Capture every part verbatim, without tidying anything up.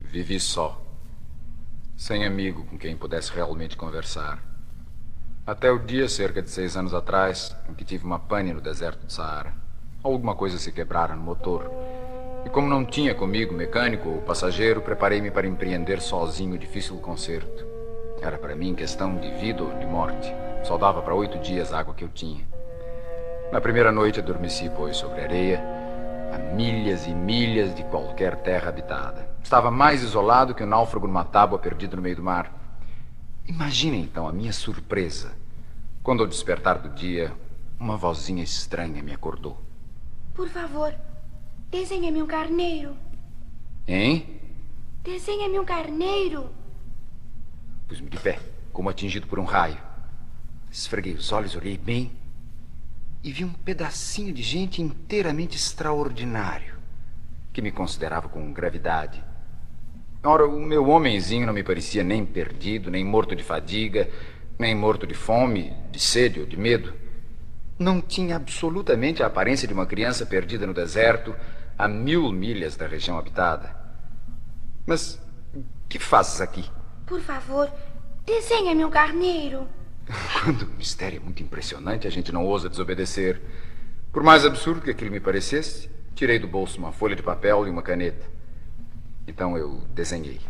Vivi só, sem amigo com quem pudesse realmente conversar. Até o dia, cerca de seis anos atrás, em que tive uma pane no deserto do Saara. Alguma coisa se quebrara no motor. E como não tinha comigo mecânico ou passageiro, preparei-me para empreender sozinho o difícil concerto. Era para mim questão de vida ou de morte. Só dava para oito dias a água que eu tinha. Na primeira noite adormeci, pois, sobre areia, a milhas e milhas de qualquer terra habitada. Estava mais isolado que um náufrago numa tábua perdido no meio do mar. Imagine então a minha surpresa quando, ao despertar do dia, uma vozinha estranha me acordou. Por favor, desenhe-me um carneiro. Hein? Desenhe-me um carneiro. Pus-me de pé, como atingido por um raio. Esfreguei os olhos, olhei bem e vi um pedacinho de gente inteiramente extraordinário, que me considerava com gravidade. Ora, o meu homenzinho não me parecia nem perdido, nem morto de fadiga, nem morto de fome, de sede ou de medo. Não tinha absolutamente a aparência de uma criança perdida no deserto, a mil milhas da região habitada. Mas que fazes aqui? Por favor, desenhe-me um carneiro. Quando o mistério é muito impressionante, a gente não ousa desobedecer. Por mais absurdo que aquilo me parecesse, tirei do bolso uma folha de papel e uma caneta. Então eu desenhei.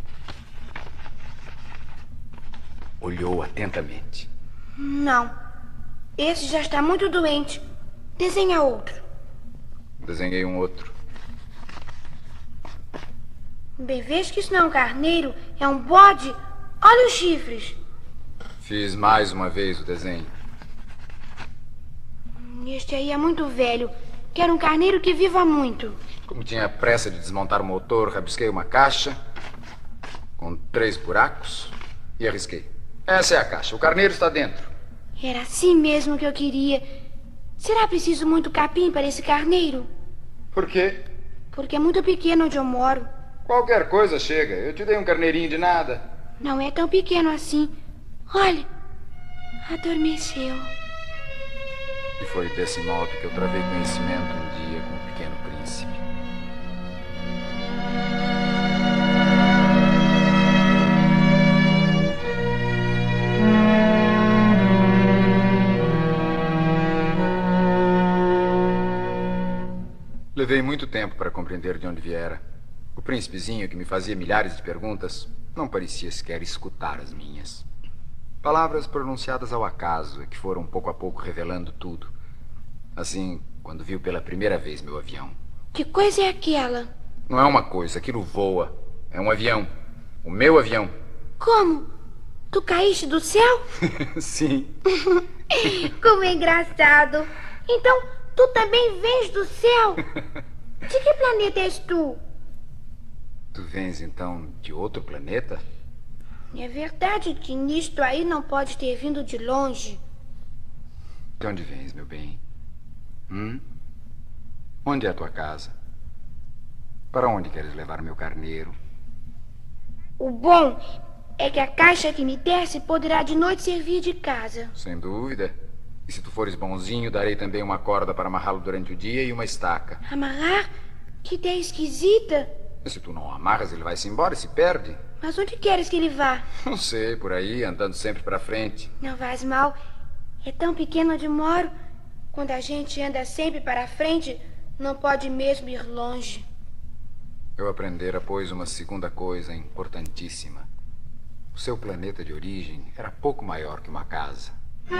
Olhou atentamente. Não. Esse já está muito doente. Desenha outro. Desenhei um outro. Bem, vejo que isso não é um carneiro, é um bode. Olha os chifres. Fiz mais uma vez o desenho. Este aí é muito velho. Quero um carneiro que viva muito. Como tinha pressa de desmontar o motor, rabisquei uma caixa com três buracos e arrisquei. Essa é a caixa. O carneiro está dentro. Era assim mesmo que eu queria. Será preciso muito capim para esse carneiro? Por quê? Porque é muito pequeno onde eu moro. Qualquer coisa chega. Eu te dei um carneirinho de nada. Não é tão pequeno assim. Olha, adormeceu. E foi desse modo que eu travei conhecimento um dia com o Pequeno Príncipe. Levei muito tempo para compreender de onde viera. O príncipezinho, que me fazia milhares de perguntas, não parecia sequer escutar as minhas. Palavras pronunciadas ao acaso, que foram pouco a pouco revelando tudo. Assim, quando viu pela primeira vez meu avião. Que coisa é aquela? Não é uma coisa, aquilo voa. É um avião. O meu avião. Como? Tu caíste do céu? Sim. Como é engraçado. Então, tu também vens do céu? De que planeta és tu? Tu vens, então, de outro planeta? É verdade que nisto aí não pode ter vindo de longe. De onde vens, meu bem? Hum? Onde é a tua casa? Para onde queres levar meu carneiro? O bom é que a caixa que me desse poderá de noite servir de casa. Sem dúvida. E se tu fores bonzinho, darei também uma corda para amarrá-lo durante o dia e uma estaca. Amarrar? Que ideia esquisita. Se tu não amarras, ele vai-se embora e se perde. Mas onde queres que ele vá? Não sei, por aí, andando sempre para frente. Não faz mal. É tão pequeno onde moro. Quando a gente anda sempre para frente, não pode mesmo ir longe. Eu aprendera, pois, uma segunda coisa importantíssima. O seu planeta de origem era pouco maior que uma casa.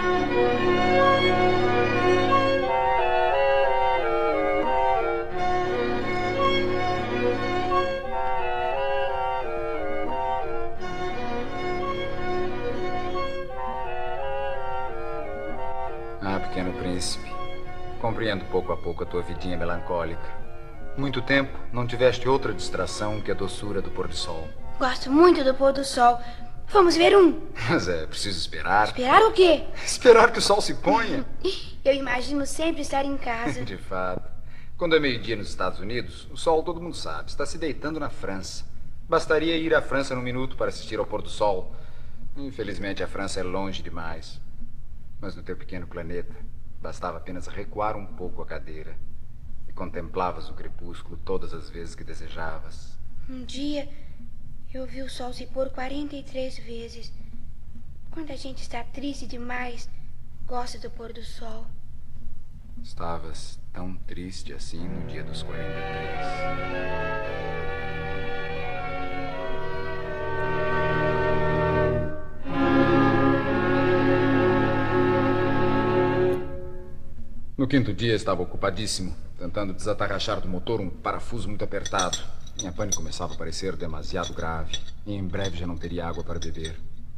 Ah, Pequeno Príncipe, compreendo pouco a pouco a tua vidinha melancólica. Muito tempo não tiveste outra distração que a doçura do pôr-do-sol. Gosto muito do pôr do sol. Vamos ver um. Mas é preciso esperar. Esperar o quê? Esperar que o sol se ponha. Eu imagino sempre estar em casa. De fato. Quando é meio-dia nos Estados Unidos, o sol, todo mundo sabe, está se deitando na França. Bastaria ir à França num minuto para assistir ao pôr-do-sol. Infelizmente, a França é longe demais. Mas no teu pequeno planeta, bastava apenas recuar um pouco a cadeira e contemplavas o crepúsculo todas as vezes que desejavas. Um dia, Eu vi o sol se pôr quarenta e três vezes. Quando a gente está triste demais, gosta do pôr do sol. Estavas tão triste assim no dia dos quarenta e três. No quinto dia estava ocupadíssimo, tentando desatarrachar do motor um parafuso muito apertado. Minha pane começava a parecer demasiado grave e em breve já não teria água para beber.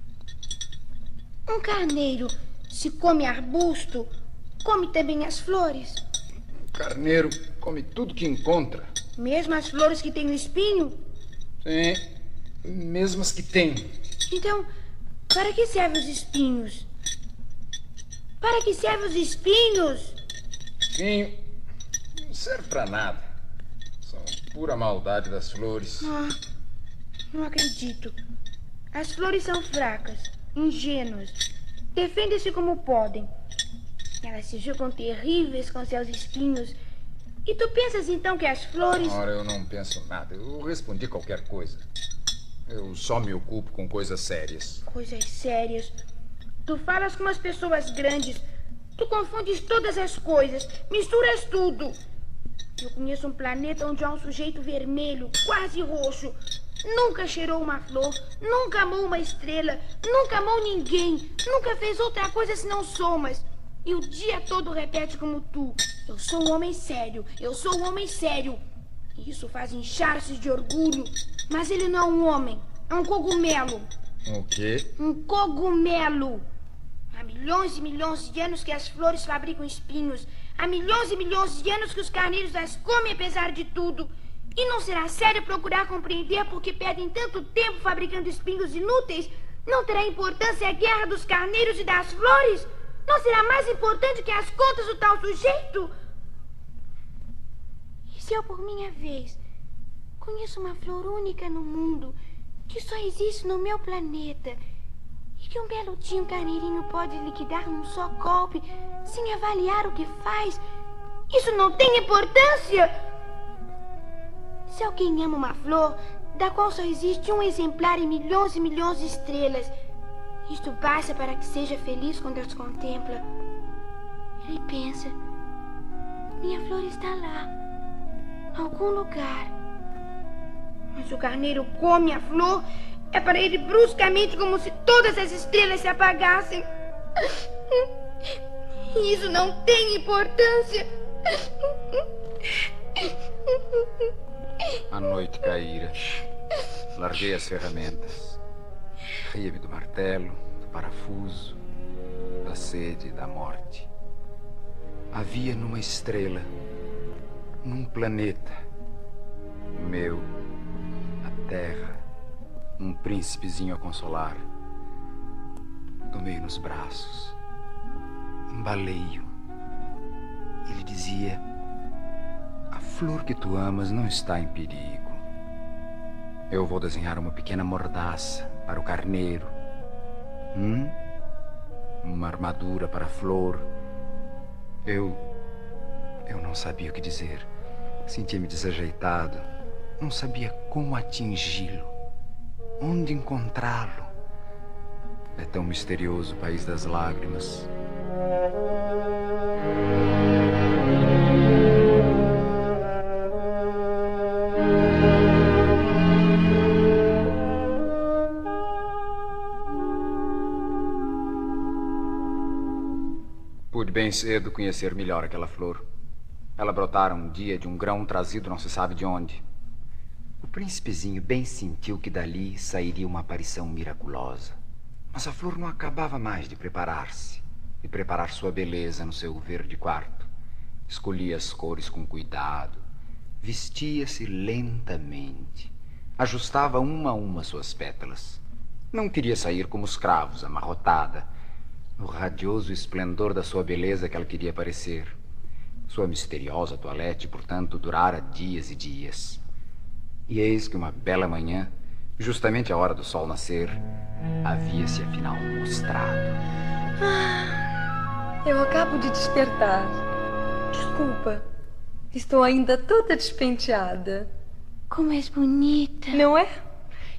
Um carneiro, se come arbusto, come também as flores. O carneiro come tudo que encontra. Mesmo as flores que têm o espinho? Sim, mesmo as que tem. Então, para que servem os espinhos? Para que servem os espinhos? Sim, não serve para nada. São pura maldade das flores. Ah, não acredito. As flores são fracas, ingênuas. Defendem-se como podem. Elas se julgam terríveis com seus espinhos. E tu pensas então que as flores... Ora, eu não penso nada. Eu respondi qualquer coisa. Eu só me ocupo com coisas sérias. Coisas sérias. Tu falas com as pessoas grandes. Tu confundes todas as coisas. Misturas tudo. Eu conheço um planeta onde há um sujeito vermelho, quase roxo. Nunca cheirou uma flor, nunca amou uma estrela, nunca amou ninguém, nunca fez outra coisa senão somas. E o dia todo repete como tu: eu sou um homem sério, eu sou um homem sério. E isso faz inchar-se de orgulho. Mas ele não é um homem, é um cogumelo. O quê? Um cogumelo. Há milhões e milhões de anos que as flores fabricam espinhos. Há milhões e milhões de anos que os carneiros as comem apesar de tudo. E não será sério procurar compreender por que perdem tanto tempo fabricando espinhos inúteis? Não terá importância a guerra dos carneiros e das flores? Não será mais importante que as contas do tal sujeito? E se eu, por minha vez, conheço uma flor única no mundo, que só existe no meu planeta, e que um belo dia um carneirinho pode liquidar num só golpe, sem avaliar o que faz, isso não tem importância? Se alguém ama uma flor, da qual só existe um exemplar em milhões e milhões de estrelas, isto basta para que seja feliz quando as contempla. Ele pensa: minha flor está lá, em algum lugar. Mas o carneiro come a flor, é para ele bruscamente como se todas as estrelas se apagassem. Isso não tem importância. A noite caíra. Larguei as ferramentas. Ria-me do martelo, do parafuso, da sede e da morte. Havia numa estrela, num planeta, meu, a Terra, um príncipezinho a consolar. Tomei nos braços, embalei-o. Ele dizia: a flor que tu amas não está em perigo. Eu vou desenhar uma pequena mordaça para o carneiro. Hum? Uma armadura para a flor. Eu... Eu não sabia o que dizer. Sentia-me desajeitado. Não sabia como atingi-lo. Onde encontrá-lo. É tão misterioso o país das lágrimas. Pude bem cedo conhecer melhor aquela flor. Ela brotara um dia de um grão trazido não se sabe de onde. O príncipezinho bem sentiu que dali sairia uma aparição miraculosa. Mas a flor não acabava mais de preparar-se, de preparar sua beleza no seu verde quarto. Escolhia as cores com cuidado, vestia-se lentamente, ajustava uma a uma suas pétalas. Não queria sair como os cravos, amarrotada, no radioso esplendor da sua beleza que ela queria parecer. Sua misteriosa toilette, portanto, durara dias e dias. E eis que uma bela manhã, justamente à hora do sol nascer, havia-se afinal mostrado. Ah, eu acabo de despertar. Desculpa, estou ainda toda despenteada. Como és bonita. Não é?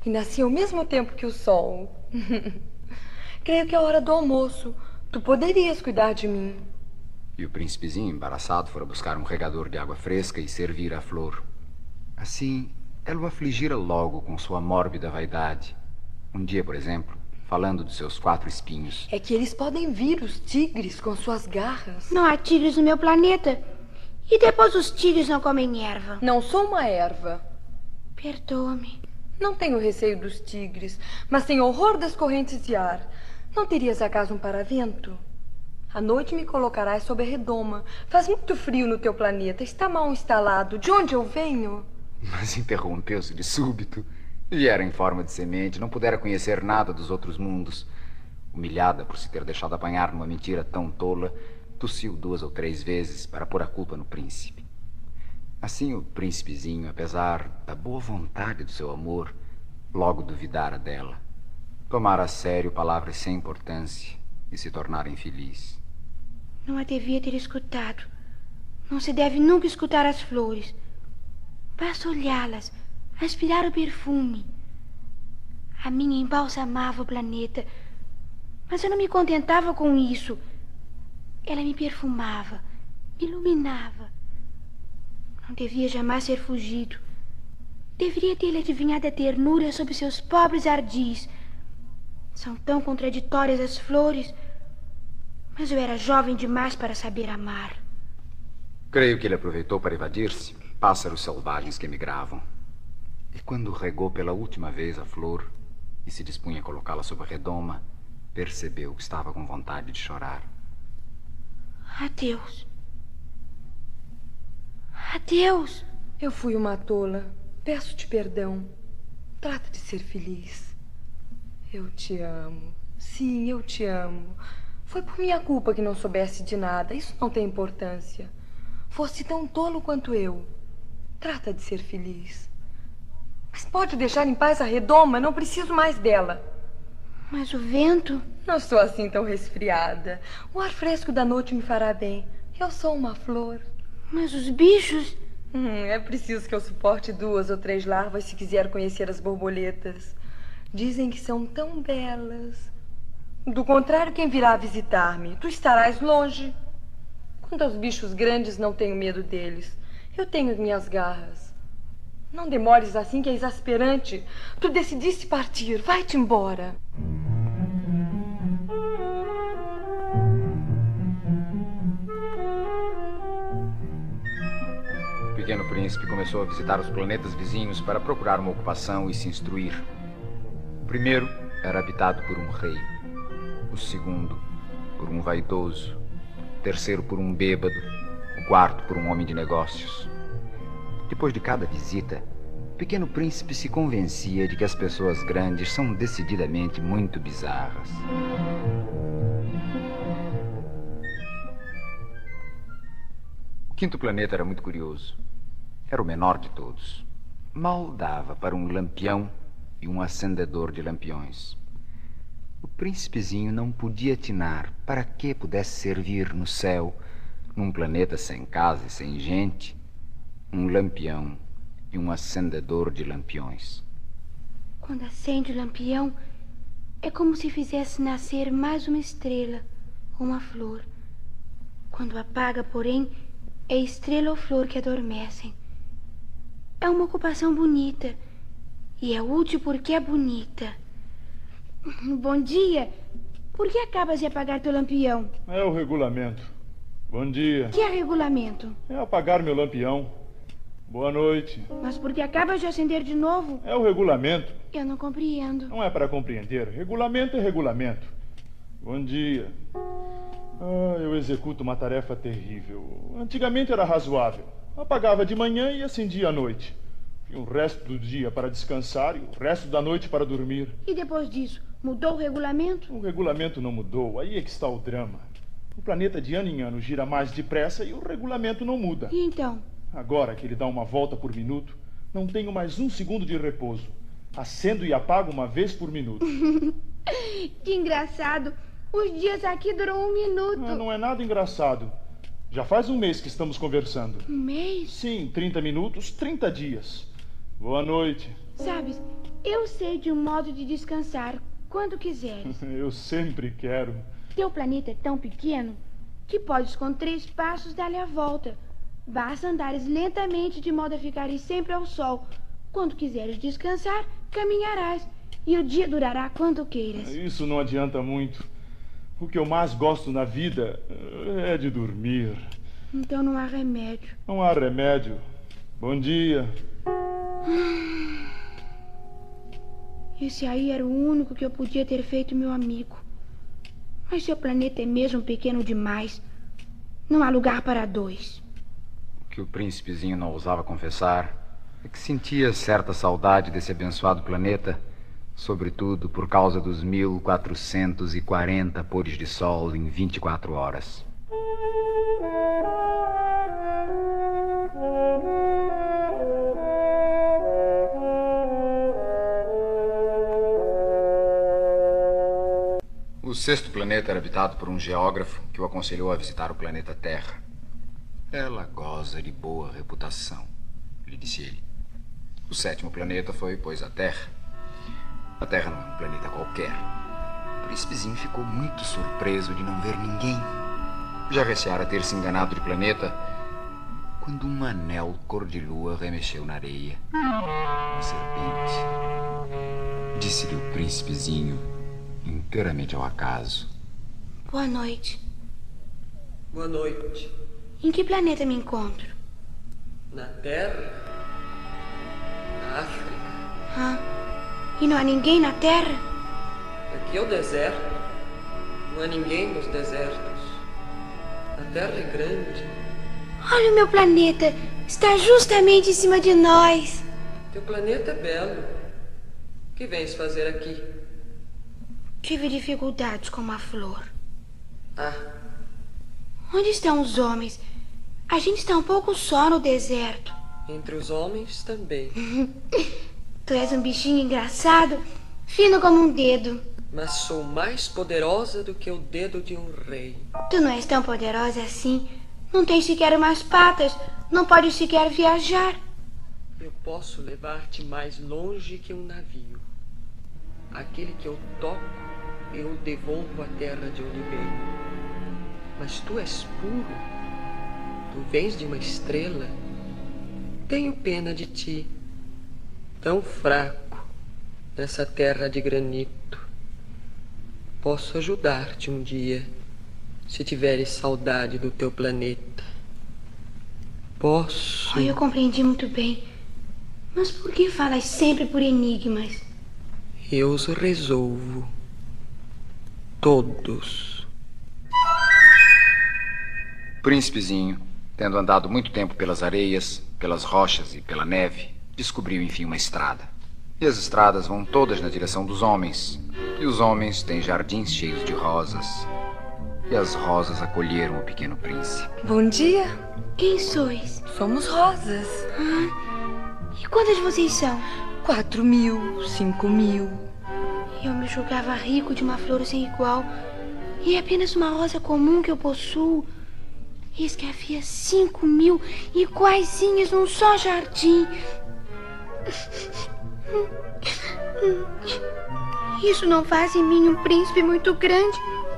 e nasci ao mesmo tempo que o sol. Creio que é hora do almoço. Tu poderias cuidar de mim. E o príncipezinho, embaraçado, fora buscar um regador de água fresca e servir a flor. Assim, ela o afligira logo com sua mórbida vaidade. Um dia, por exemplo, falando dos seus quatro espinhos. É que eles podem vir, os tigres, com suas garras. Não há tigres no meu planeta. E depois os tigres não comem erva. Não sou uma erva. Perdoa-me. Não tenho receio dos tigres, mas tenho horror das correntes de ar. Não terias acaso um paravento? À noite me colocarás sob a redoma. Faz muito frio no teu planeta. Está mal instalado. De onde eu venho? Mas interrompeu-se de súbito. Viera em forma de semente, não pudera conhecer nada dos outros mundos. Humilhada por se ter deixado apanhar numa mentira tão tola, tossiu duas ou três vezes para pôr a culpa no príncipe. Assim o príncipezinho, apesar da boa vontade do seu amor, logo duvidara dela. Tomara a sério palavras sem importância e se tornara infeliz. Não a devia ter escutado. Não se deve nunca escutar as flores. Basta olhá-las, aspirar o perfume. A minha embalsamava o planeta, mas eu não me contentava com isso. Ela me perfumava, me iluminava. Não devia jamais ter fugido. Deveria ter-lhe adivinhado a ternura sob seus pobres ardis. São tão contraditórias as flores, mas eu era jovem demais para saber amar. Creio que ele aproveitou para evadir-se. Pássaros selvagens que emigravam. E quando regou pela última vez a flor e se dispunha a colocá-la sob a redoma, percebeu que estava com vontade de chorar. Adeus. Adeus. Eu fui uma tola. Peço-te perdão. Trata de ser feliz. Eu te amo. Sim, eu te amo. Foi por minha culpa que não soubesse de nada. Isso não tem importância. Foste tão tolo quanto eu. Trata de ser feliz. Mas pode deixar em paz a redoma? Não preciso mais dela. Mas o vento... Não estou assim tão resfriada. O ar fresco da noite me fará bem. Eu sou uma flor. Mas os bichos... Hum, é preciso que eu suporte duas ou três larvas se quiser conhecer as borboletas. Dizem que são tão belas. Do contrário, quem virá visitar-me? Tu estarás longe. Quanto aos bichos grandes, não tenho medo deles. Eu tenho minhas garras. Não demores assim, que é exasperante. Tu decidiste partir. Vai-te embora. O pequeno príncipe começou a visitar os planetas vizinhos para procurar uma ocupação e se instruir. O primeiro era habitado por um rei. O segundo, por um vaidoso. O terceiro, por um bêbado. O quarto, por um homem de negócios. Depois de cada visita, o pequeno príncipe se convencia de que as pessoas grandes são decididamente muito bizarras. O quinto planeta era muito curioso. Era o menor de todos. Mal dava para um lampião e um acendedor de lampiões. O príncipezinho não podia atinar para que pudesse servir no céu, num planeta sem casa e sem gente, um lampião e um acendedor de lampiões. Quando acende o lampião, é como se fizesse nascer mais uma estrela ou uma flor. Quando apaga, porém, é estrela ou flor que adormecem. É uma ocupação bonita, e é útil porque é bonita. Bom dia. Por que acabas de apagar teu lampião? É o regulamento. Bom dia. Que é regulamento? É apagar meu lampião. Boa noite. Mas por que acabas de acender de novo? É o regulamento. Eu não compreendo. Não é para compreender. Regulamento é regulamento. Bom dia. Ah, eu executo uma tarefa terrível. Antigamente era razoável. Apagava de manhã e acendia à noite. Tinha o resto do dia para descansar e o resto da noite para dormir. E depois disso, mudou o regulamento? O regulamento não mudou. Aí é que está o drama. O planeta de ano em ano gira mais depressa e o regulamento não muda. E então? Agora que ele dá uma volta por minuto, não tenho mais um segundo de repouso. Acendo e apago uma vez por minuto. Que engraçado. Os dias aqui duram um minuto. Ah, não é nada engraçado. Já faz um mês que estamos conversando. Um mês? Sim, trinta minutos, trinta dias. Boa noite. Sabes, Eu sei de um modo de descansar quando quiseres. Eu sempre quero. Teu planeta é tão pequeno que podes com três passos dar-lhe a volta. Basta andares lentamente de modo a ficares sempre ao sol. Quando quiseres descansar, caminharás. E o dia durará quanto queiras. Isso não adianta muito. O que eu mais gosto na vida é de dormir. Então não há remédio. Não há remédio. Bom dia. Esse aí era o único que eu podia ter feito meu amigo. Mas seu planeta é mesmo pequeno demais. Não há lugar para dois. O que o príncipezinho não ousava confessar é que sentia certa saudade desse abençoado planeta, sobretudo por causa dos mil quatrocentos e quarenta pôres de sol em vinte e quatro horas. O sexto planeta era habitado por um geógrafo que o aconselhou a visitar o planeta Terra. Ela goza de boa reputação, lhe disse ele. O sétimo planeta foi, pois, a Terra. A Terra não é um planeta qualquer. O príncipezinho ficou muito surpreso de não ver ninguém. Já receara ter se enganado de planeta quando um anel cor-de-lua remexeu na areia. Uma serpente. Disse-lhe o príncipezinho, inteiramente ao acaso. Boa noite. Boa noite. Em que planeta me encontro? Na Terra? Na África? Ah, e não há ninguém na Terra? Aqui é o deserto. Não há ninguém nos desertos. A Terra é grande. Olha o meu planeta. Está justamente em cima de nós. Teu planeta é belo. O que vens fazer aqui? Tive dificuldades com uma flor. Ah, Onde estão os homens? A gente está um pouco só no deserto. entre os homens também. Tu és um bichinho engraçado, fino como um dedo. Mas sou mais poderosa do que o dedo de um rei. Tu não és tão poderosa assim. Não tens sequer umas patas. Não podes sequer viajar. Eu posso levar-te mais longe que um navio. Aquele que eu toco, eu devolvo à terra de onde venho. Mas tu és puro. Tu vens de uma estrela. Tenho pena de ti, tão fraco, nessa terra de granito. Posso ajudar-te um dia, se tiveres saudade do teu planeta. Posso... Oh, eu compreendi muito bem. Mas por que falas sempre por enigmas? Eu os resolvo. Todos. O príncipezinho, tendo andado muito tempo pelas areias, pelas rochas e pela neve, descobriu enfim uma estrada. E as estradas vão todas na direção dos homens. E os homens têm jardins cheios de rosas. E as rosas acolheram o pequeno príncipe. Bom dia. Quem sois? Somos rosas. Ah, e quantas vocês são? Quatro mil, cinco mil. Eu me julgava rico de uma flor sem igual. E é apenas uma rosa comum que eu possuo. Eis que havia cinco mil iguaizinhas num só jardim. Isso não faz em mim um príncipe muito grande.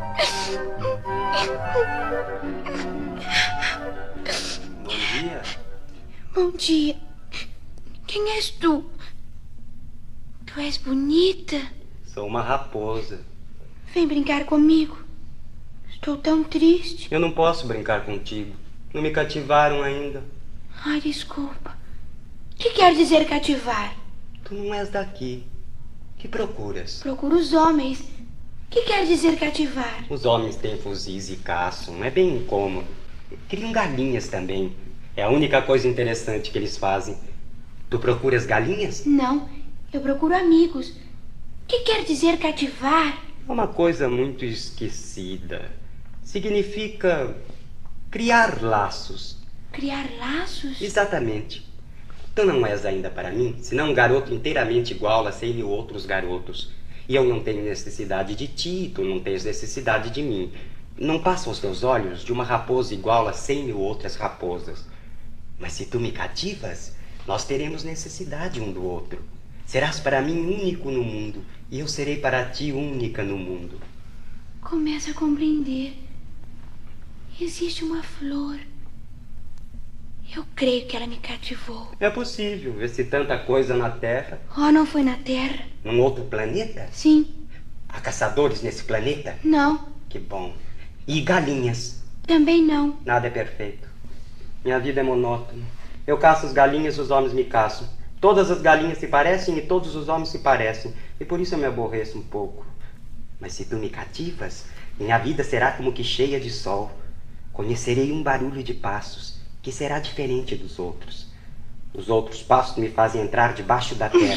Bom dia. Bom dia. Quem és tu? Tu és bonita. Sou uma raposa. Vem brincar comigo. Estou tão triste. Eu não posso brincar contigo. Não me cativaram ainda. Ai, desculpa. O que quer dizer cativar? Tu não és daqui. Que procuras? Procuro os homens. O que quer dizer cativar? Os homens têm fuzis e caçam. É bem incômodo. Criam galinhas também. É a única coisa interessante que eles fazem. Tu procuras galinhas? Não, eu procuro amigos. O que quer dizer cativar? É uma coisa muito esquecida. Significa criar laços. Criar laços? Exatamente. Tu não és ainda para mim, senão um garoto inteiramente igual a cem mil outros garotos. E eu não tenho necessidade de ti, tu não tens necessidade de mim. Não passa aos teus olhos de uma raposa igual a cem mil outras raposas. Mas se tu me cativas, nós teremos necessidade um do outro. Serás para mim único no mundo, e eu serei para ti única no mundo. Começo a compreender. Existe uma flor. Eu creio que ela me cativou. É possível, ver-se tanta coisa na Terra. Oh, não foi na Terra? Num outro planeta? Sim. Há caçadores nesse planeta? Não. Que bom. E galinhas? Também não. Nada é perfeito. Minha vida é monótona. Eu caço as galinhas e os homens me caçam. Todas as galinhas se parecem e todos os homens se parecem. E por isso eu me aborreço um pouco. Mas se tu me cativas, minha vida será como que cheia de sol. Conhecerei um barulho de passos, que será diferente dos outros. Os outros passos me fazem entrar debaixo da terra.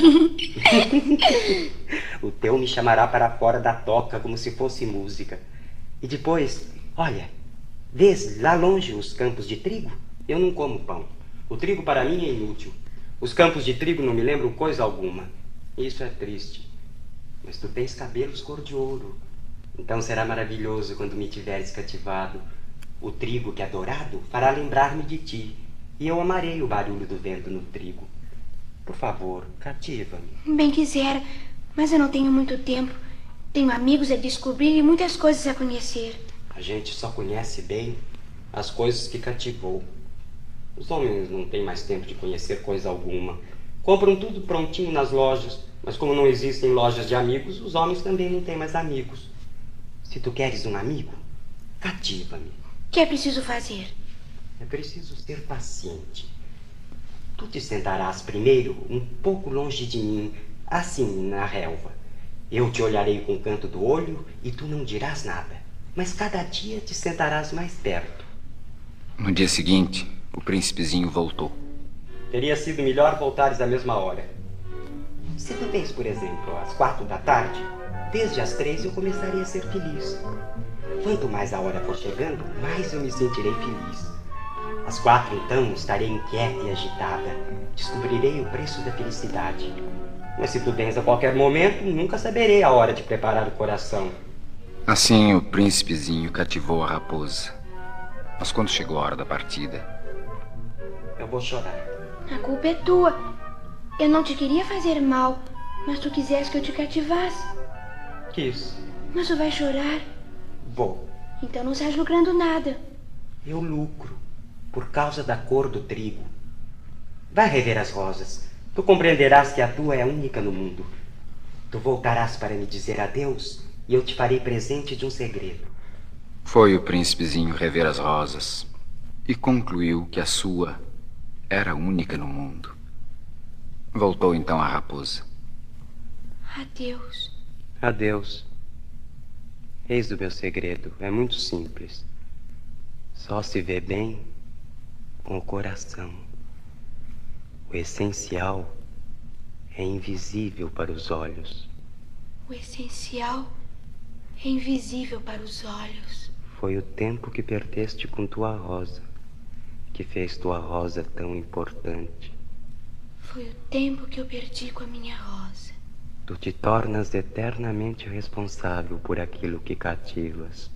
O teu me chamará para fora da toca como se fosse música. E depois, olha, vês lá longe os campos de trigo? Eu não como pão. O trigo para mim é inútil. Os campos de trigo não me lembram coisa alguma. Isso é triste. Mas tu tens cabelos cor de ouro. Então será maravilhoso quando me tiveres cativado. O trigo que é dourado fará lembrar-me de ti, e eu amarei o barulho do vento no trigo. Por favor, cativa-me. Bem quisera, mas eu não tenho muito tempo. Tenho amigos a descobrir e muitas coisas a conhecer. A gente só conhece bem as coisas que cativou. Os homens não têm mais tempo de conhecer coisa alguma. Compram tudo prontinho nas lojas, mas como não existem lojas de amigos, os homens também não têm mais amigos. Se tu queres um amigo, cativa-me. O que é preciso fazer? É preciso ser paciente. Tu te sentarás primeiro um pouco longe de mim, assim, na relva. Eu te olharei com o canto do olho e tu não dirás nada. Mas cada dia te sentarás mais perto. No dia seguinte, o príncipezinho voltou. Teria sido melhor voltares à mesma hora. Se tu vês, por exemplo, às quatro da tarde, desde as três eu começarei a ser feliz. Quanto mais a hora for chegando, mais eu me sentirei feliz. Às quatro, então, estarei inquieta e agitada. Descobrirei o preço da felicidade. Mas se tu vens a qualquer momento, nunca saberei a hora de preparar o coração. Assim, o príncipezinho cativou a raposa. Mas quando chegou a hora da partida... Eu vou chorar. A culpa é tua. Eu não te queria fazer mal, mas tu quiseste que eu te cativasse. Quis. Mas tu vai chorar? Vou. Então não estás lucrando nada. Eu lucro, por causa da cor do trigo. Vai rever as rosas. Tu compreenderás que a tua é única no mundo. Tu voltarás para me dizer adeus e eu te farei presente de um segredo. Foi o príncipezinho rever as rosas e concluiu que a sua era única no mundo. Voltou então à raposa. Adeus. Adeus. Eis o meu segredo. É muito simples. Só se vê bem com o coração. O essencial é invisível para os olhos. O essencial é invisível para os olhos. Foi o tempo que perdeste com tua rosa que fez tua rosa tão importante. Foi o tempo que eu perdi com a minha rosa. Tu te tornas eternamente responsável por aquilo que cativas.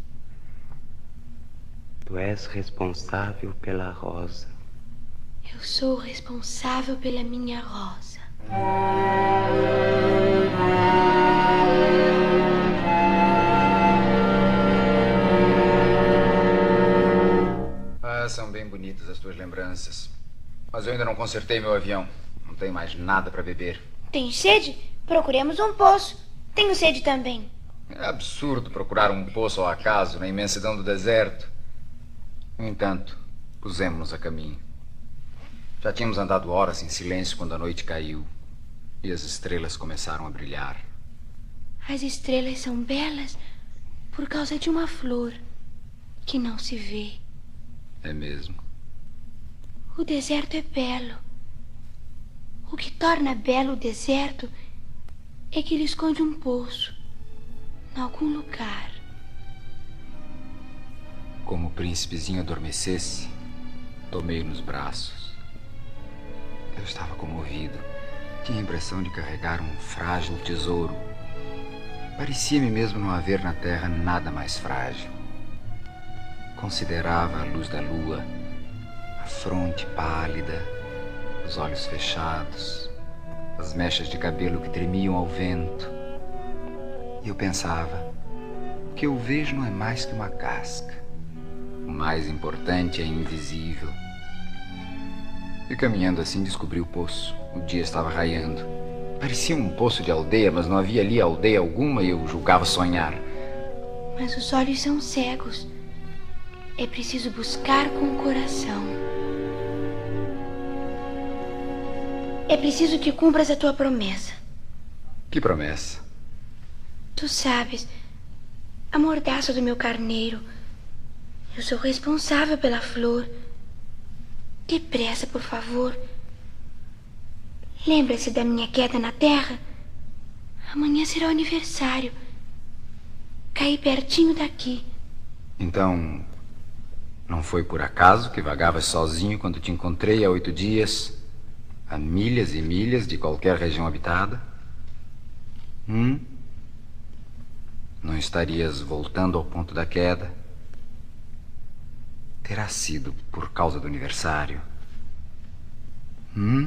Tu és responsável pela rosa. Eu sou responsável pela minha rosa. Ah, são bem bonitas as tuas lembranças. Mas eu ainda não consertei meu avião. Não tenho mais nada para beber. Tem sede? Procuremos um poço. Tenho sede também. É absurdo procurar um poço ao acaso na imensidão do deserto. No entanto, pusemos-nos a caminho. Já tínhamos andado horas em silêncio quando a noite caiu e as estrelas começaram a brilhar. As estrelas são belas por causa de uma flor que não se vê. É mesmo. O deserto é belo. O que torna belo o deserto é que ele esconde um poço em algum lugar. Como o príncipezinho adormecesse, tomei-o nos braços. Eu estava comovido. Tinha a impressão de carregar um frágil tesouro. Parecia-me mesmo não haver na terra nada mais frágil. Considerava a luz da lua, a fronte pálida, os olhos fechados, as mechas de cabelo que tremiam ao vento. E eu pensava, o que eu vejo não é mais que uma casca. O mais importante é invisível. E caminhando assim descobri o poço. O dia estava raiando. Parecia um poço de aldeia, mas não havia ali aldeia alguma e eu julgava sonhar. Mas os olhos são cegos. É preciso buscar com o coração. É preciso que cumpras a tua promessa. Que promessa? Tu sabes, a mordaça do meu carneiro. Eu sou responsável pela flor. Depressa, por favor. Lembra-se da minha queda na terra? Amanhã será o aniversário. Caí pertinho daqui. Então, não foi por acaso que vagavas sozinho quando te encontrei há oito dias, a milhas e milhas de qualquer região habitada? Hum? Não estarias voltando ao ponto da queda? Terá sido por causa do aniversário. Hum?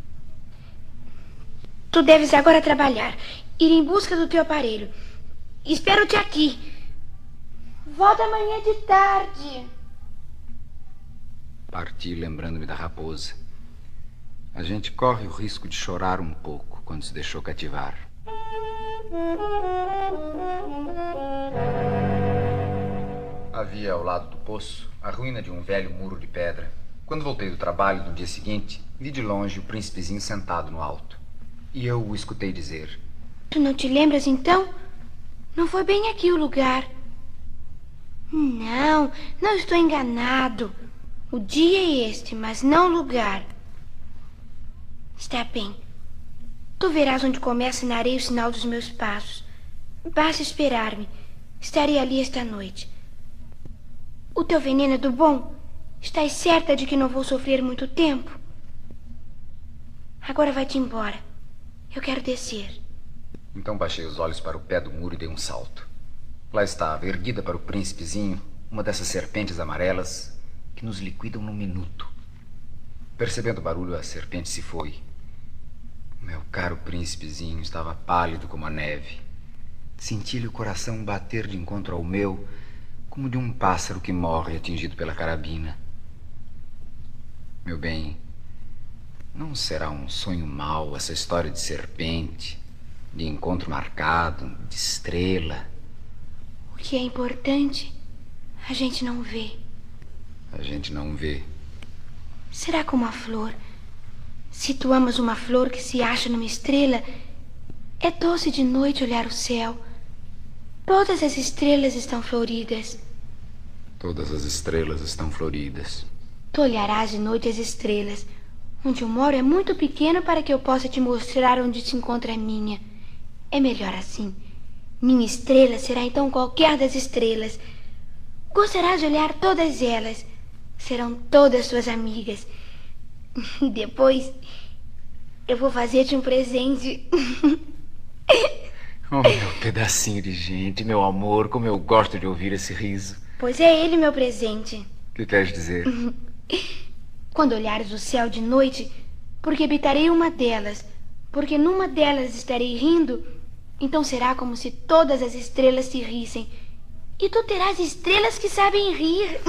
Tu deves agora trabalhar, ir em busca do teu aparelho. Espero-te aqui. Volta amanhã de tarde. Parti lembrando-me da raposa. A gente corre o risco de chorar um pouco quando se deixou cativar. Havia ao lado do poço a ruína de um velho muro de pedra. Quando voltei do trabalho no dia seguinte, vi de longe o príncipezinho sentado no alto. E eu o escutei dizer: Tu não te lembras, então? Não foi bem aqui o lugar. Não, não estou enganado. O dia é este, mas não o lugar. Está bem. Tu verás onde começa na areia o sinal dos meus passos. Basta esperar-me. Estarei ali esta noite. O teu veneno é do bom? Estás certa de que não vou sofrer muito tempo? Agora vai-te embora. Eu quero descer. Então baixei os olhos para o pé do muro e dei um salto. Lá estava, erguida para o príncipezinho, uma dessas serpentes amarelas que nos liquidam num minuto. Percebendo o barulho, a serpente se foi. Meu caro príncipezinho estava pálido como a neve. Senti-lhe o coração bater de encontro ao meu, como de um pássaro que morre atingido pela carabina. Meu bem, não será um sonho mau essa história de serpente, de encontro marcado, de estrela? O que é importante, a gente não vê. A gente não vê. Será como a flor. Se tu amas uma flor que se acha numa estrela, é doce de noite olhar o céu. Todas as estrelas estão floridas. Todas as estrelas estão floridas. Tu olharás de noite as estrelas. Onde eu moro é muito pequeno para que eu possa te mostrar onde se encontra a minha. É melhor assim. Minha estrela será então qualquer das estrelas. Gostarás de olhar todas elas. Serão todas tuas amigas. E depois eu vou fazer-te um presente. Oh, meu pedacinho de gente, meu amor, como eu gosto de ouvir esse riso. Pois é ele meu presente. O que queres dizer? Quando olhares o céu de noite, porque habitarei uma delas, porque numa delas estarei rindo, então será como se todas as estrelas se rissem. E tu terás estrelas que sabem rir.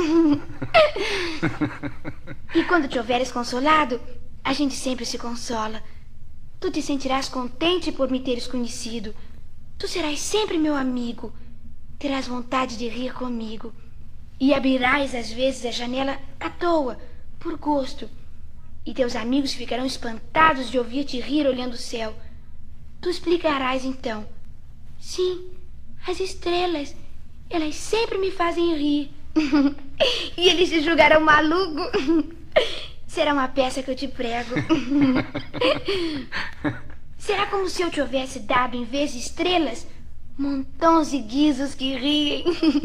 E quando te houveres consolado, a gente sempre se consola. Tu te sentirás contente por me teres conhecido. Tu serás sempre meu amigo. Terás vontade de rir comigo. E abrirás às vezes a janela à toa, por gosto. E teus amigos ficarão espantados de ouvir-te rir olhando o céu. Tu explicarás então: sim, as estrelas, elas sempre me fazem rir. E eles te julgarão maluco. Será uma peça que eu te prego. Será como se eu te houvesse dado, em vez de estrelas, montões de guizos que riem.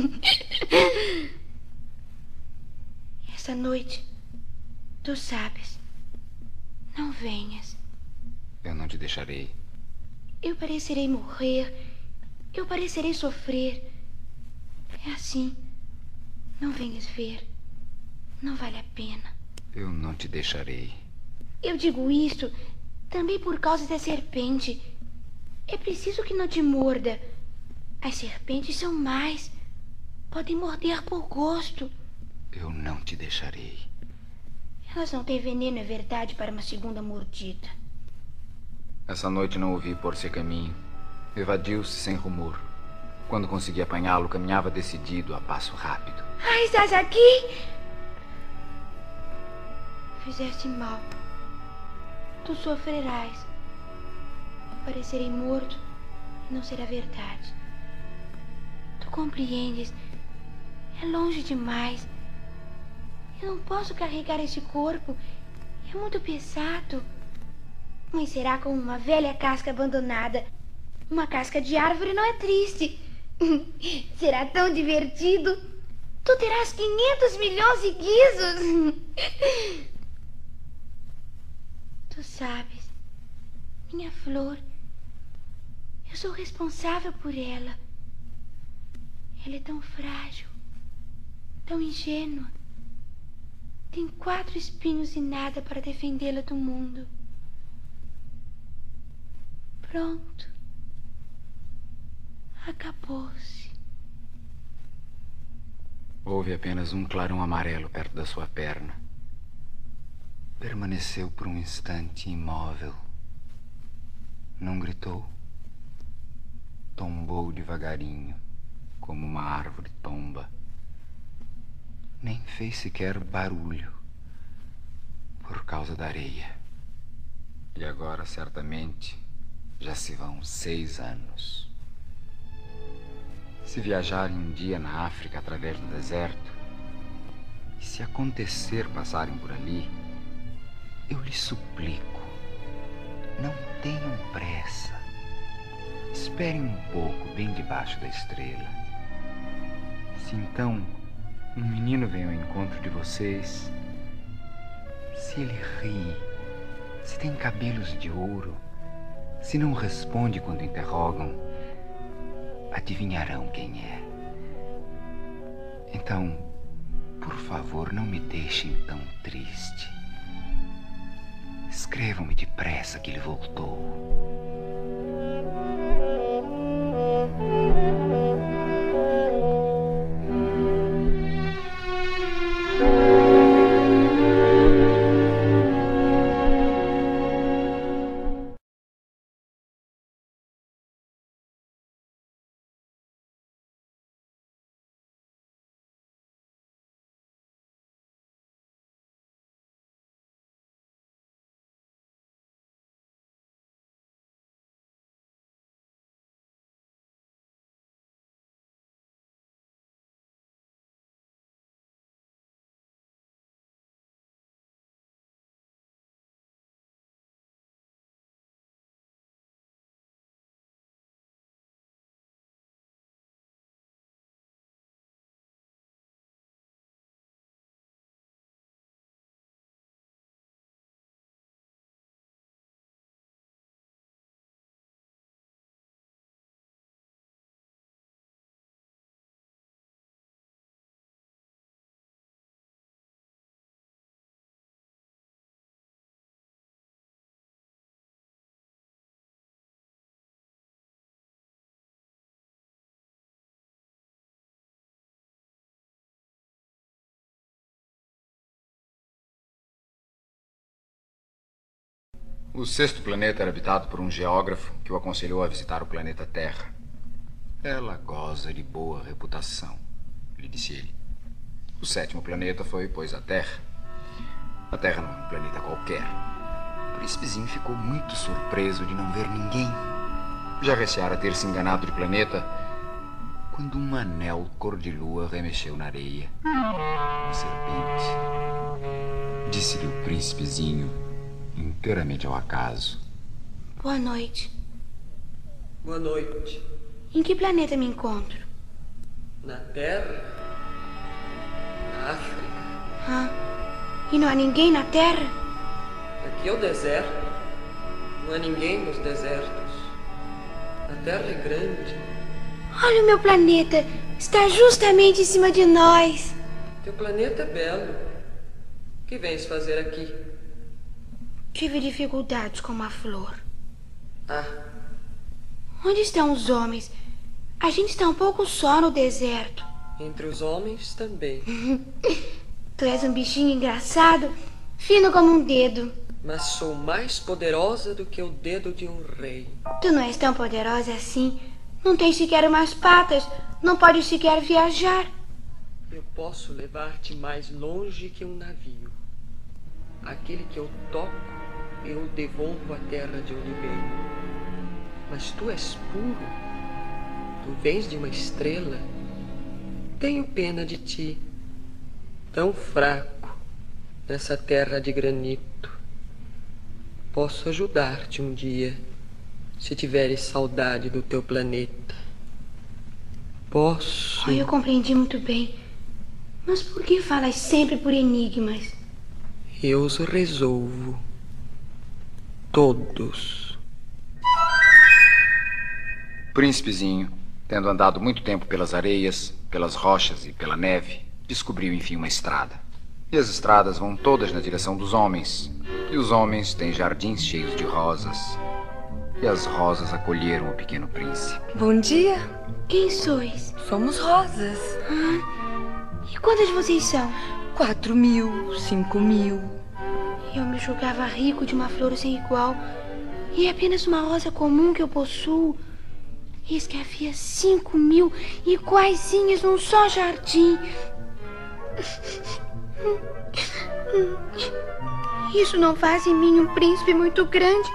Esta noite, tu sabes, não venhas. Eu não te deixarei. Eu parecerei morrer. Eu parecerei sofrer. É assim. Não venhas ver. Não vale a pena. Eu não te deixarei. Eu digo isto Também por causa da serpente. É preciso que não te morda. As serpentes são más. Podem morder por gosto. Eu não te deixarei. Elas não têm veneno, é verdade, para uma segunda mordida. Essa noite não o vi pôr-se a caminho. Evadiu-se sem rumor. Quando consegui apanhá-lo, caminhava decidido, a passo rápido. Ah, estás aqui? Fizeste mal. Tu sofrerás. Parecerei morto e não será verdade. Tu compreendes? É longe demais. Eu não posso carregar esse corpo. É muito pesado. Mas será como uma velha casca abandonada. Uma casca de árvore não é triste. Será tão divertido. Tu terás quinhentos milhões de guizos. Tu sabes, minha flor, eu sou responsável por ela. Ela é tão frágil, tão ingênua. Tem quatro espinhos e nada para defendê-la do mundo. Pronto. Acabou-se. Houve apenas um clarão amarelo perto da sua perna. Permaneceu por um instante imóvel. Não gritou. Tombou devagarinho, como uma árvore tomba. Nem fez sequer barulho, por causa da areia. E agora, certamente, já se vão seis anos. Se viajarem um dia na África através do deserto, e se acontecer passarem por ali, eu lhes suplico, não tenham pressa. Esperem um pouco bem debaixo da estrela. Se então um menino vem ao encontro de vocês, se ele ri, se tem cabelos de ouro, se não responde quando interrogam, adivinharão quem é. Então, por favor, não me deixem tão triste. Escrevam-me depressa que ele voltou. O sexto planeta era habitado por um geógrafo que o aconselhou a visitar o planeta Terra. Ela goza de boa reputação, lhe disse ele. O sétimo planeta foi, pois, a Terra. A Terra não é um planeta qualquer. O príncipezinho ficou muito surpreso de não ver ninguém. Já receara ter se enganado de planeta quando um anel cor-de-lua remexeu na areia. Uma serpente. Disse-lhe o príncipezinho, inteiramente ao acaso. Boa noite. Boa noite. Em que planeta me encontro? Na Terra? Na África? Ah, e não há ninguém na Terra? Aqui é o deserto. Não há ninguém nos desertos. A Terra é grande. Olha o meu planeta. Está justamente em cima de nós. Teu planeta é belo. O que vens fazer aqui? Tive dificuldades com uma flor. Ah, Onde estão os homens? A gente está um pouco só no deserto. entre os homens também. Tu és um bichinho engraçado, fino como um dedo. Mas sou mais poderosa do que o dedo de um rei. Tu não és tão poderosa assim. Não tens sequer umas patas. Não podes sequer viajar. Eu posso levar-te mais longe que um navio. Aquele que eu toco, eu devolvo à terra de onde venho. Mas tu és puro. Tu vens de uma estrela. Tenho pena de ti, tão fraco, nessa terra de granito. Posso ajudar-te um dia, se tiveres saudade do teu planeta. Posso... Oh, eu compreendi muito bem. Mas por que falas sempre por enigmas? Eu os resolvo. Todos. Príncipezinho, tendo andado muito tempo pelas areias, pelas rochas e pela neve, descobriu enfim uma estrada. E as estradas vão todas na direção dos homens. E os homens têm jardins cheios de rosas. E as rosas acolheram o pequeno príncipe. Bom dia. Quem sois? Somos rosas. E quantas vocês são? Quatro mil, cinco mil. Eu me julgava rico de uma flor sem igual. E é apenas uma rosa comum que eu possuo. Eis que havia cinco mil iguaizinhas num só jardim. Isso não faz em mim um príncipe muito grande.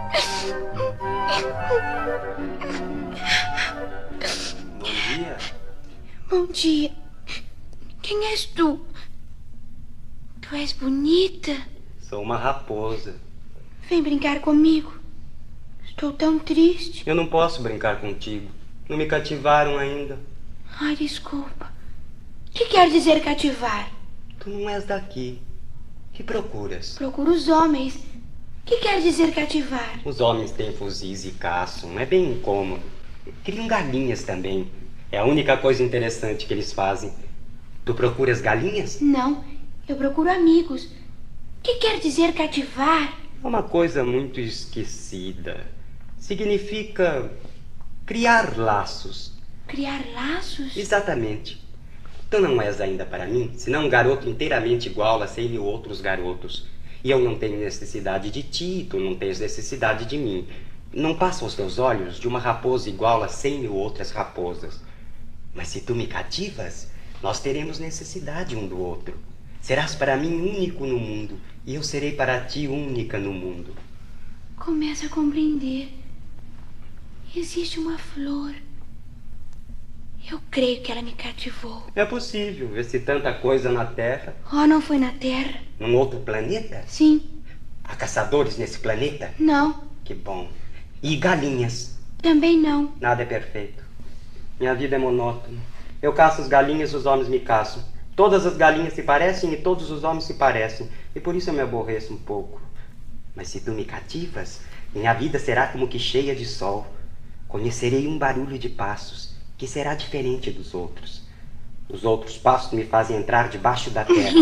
Bom dia. Bom dia. Quem és tu? Tu és bonita. Sou uma raposa. Vem brincar comigo. Estou tão triste. Eu não posso brincar contigo. Não me cativaram ainda. Ai, desculpa. O que quer dizer cativar? Tu não és daqui. Que procuras? Procuro os homens. O que quer dizer cativar? Os homens têm fuzis e caçam. É bem incômodo. Criam galinhas também. É a única coisa interessante que eles fazem. Tu procuras galinhas? Não, eu procuro amigos. O que quer dizer cativar? É uma coisa muito esquecida. Significa criar laços. Criar laços? Exatamente. Tu não és ainda para mim, senão um garoto inteiramente igual a cem mil outros garotos. E eu não tenho necessidade de ti, tu não tens necessidade de mim. Não passa aos teus olhos de uma raposa igual a cem mil outras raposas. Mas se tu me cativas, nós teremos necessidade um do outro. Serás para mim único no mundo, e eu serei para ti única no mundo. Começo a compreender. Existe uma flor. Eu creio que ela me cativou. É possível, vê-se tanta coisa na Terra. Oh, não foi na Terra? Num outro planeta? Sim. Há caçadores nesse planeta? Não. Que bom. E galinhas? Também não. Nada é perfeito. Minha vida é monótona. Eu caço as galinhas, os homens me caçam. Todas as galinhas se parecem e todos os homens se parecem. E por isso eu me aborreço um pouco. Mas se tu me cativas, minha vida será como que cheia de sol. Conhecerei um barulho de passos, que será diferente dos outros. Os outros passos me fazem entrar debaixo da terra.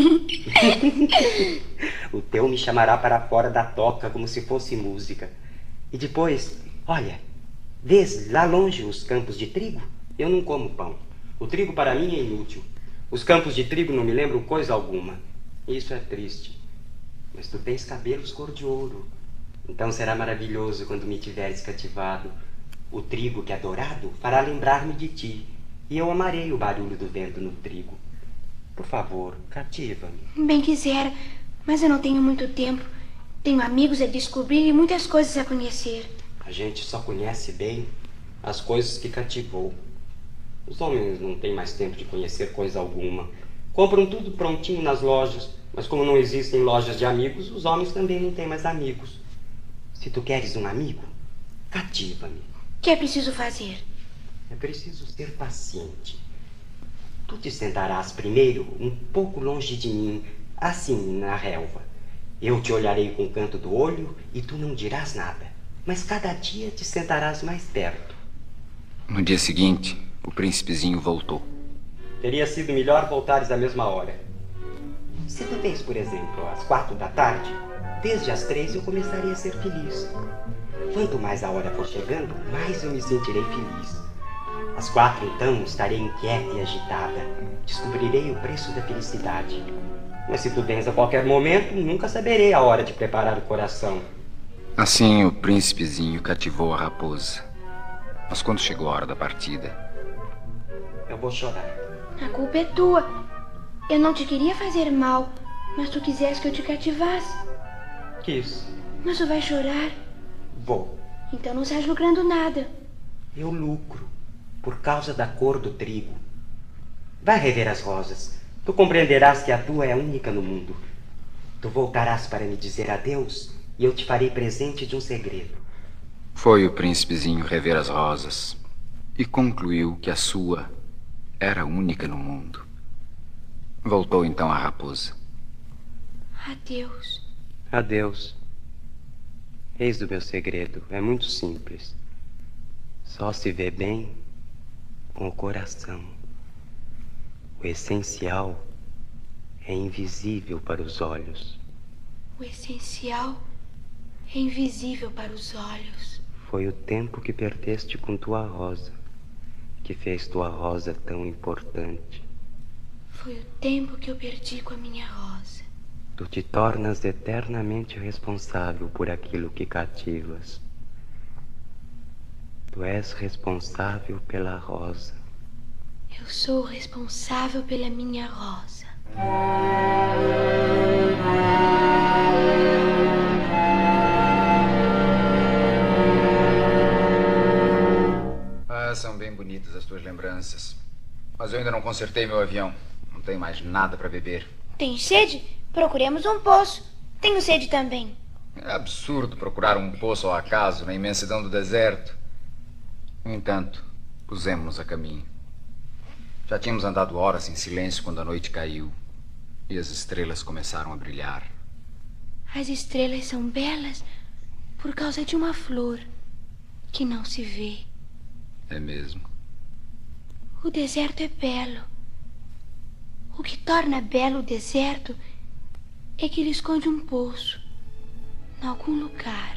O teu me chamará para fora da toca, como se fosse música. E depois, olha, vês lá longe os campos de trigo? Eu não como pão. O trigo para mim é inútil. Os campos de trigo não me lembram coisa alguma. Isso é triste. Mas tu tens cabelos cor de ouro. Então será maravilhoso quando me tiveres cativado. O trigo que é dourado fará lembrar-me de ti. E eu amarei o barulho do vento no trigo. Por favor, cativa-me. Bem quisera, mas eu não tenho muito tempo. Tenho amigos a descobrir e muitas coisas a conhecer. A gente só conhece bem as coisas que cativou. Os homens não têm mais tempo de conhecer coisa alguma. Compram tudo prontinho nas lojas. Mas como não existem lojas de amigos, os homens também não têm mais amigos. Se tu queres um amigo, cativa-me. O que é preciso fazer? É preciso ser paciente. Tu te sentarás primeiro um pouco longe de mim, assim, na relva. Eu te olharei com o canto do olho e tu não dirás nada. Mas cada dia te sentarás mais perto. No dia seguinte, o príncipezinho voltou. Teria sido melhor voltares à mesma hora. Se tu vês, por exemplo, às quatro da tarde, Desde as três eu começarei a ser feliz. Quanto mais a hora for chegando, mais eu me sentirei feliz. Às quatro, então, estarei inquieta e agitada. Descobrirei o preço da felicidade. Mas se tu vens a qualquer momento, nunca saberei a hora de preparar o coração. Assim o príncipezinho cativou a raposa. Mas quando chegou a hora da partida... Eu vou chorar. A culpa é tua. Eu não te queria fazer mal, mas tu quiseste que eu te cativasse. Quis. Mas tu vai chorar. Vou. Então não estás lucrando nada. Eu lucro, por causa da cor do trigo. Vai rever as rosas. Tu compreenderás que a tua é a única no mundo. Tu voltarás para me dizer adeus e eu te farei presente de um segredo. Foi o príncipezinho rever as rosas e concluiu que a sua era a única no mundo. Voltou então à raposa. Adeus. Adeus. Eis o meu segredo. É muito simples. Só se vê bem com o coração. O essencial é invisível para os olhos. O essencial é invisível para os olhos. Foi o tempo que perdeste com tua rosa que fez tua rosa tão importante. Foi o tempo que eu perdi com a minha rosa. Tu te tornas eternamente responsável por aquilo que cativas. Tu és responsável pela rosa. Eu sou responsável pela minha rosa. Ah, são bem bonitas as tuas lembranças. Mas eu ainda não consertei meu avião. Não tenho mais nada para beber. Tem sede? Procuremos um poço. Tenho sede também. É absurdo procurar um poço ao acaso na imensidão do deserto. No entanto, pusemos-nos a caminho. Já tínhamos andado horas em silêncio quando a noite caiu e as estrelas começaram a brilhar. As estrelas são belas por causa de uma flor que não se vê. É mesmo. O deserto é belo. O que torna belo o deserto é que ele esconde um poço em algum lugar.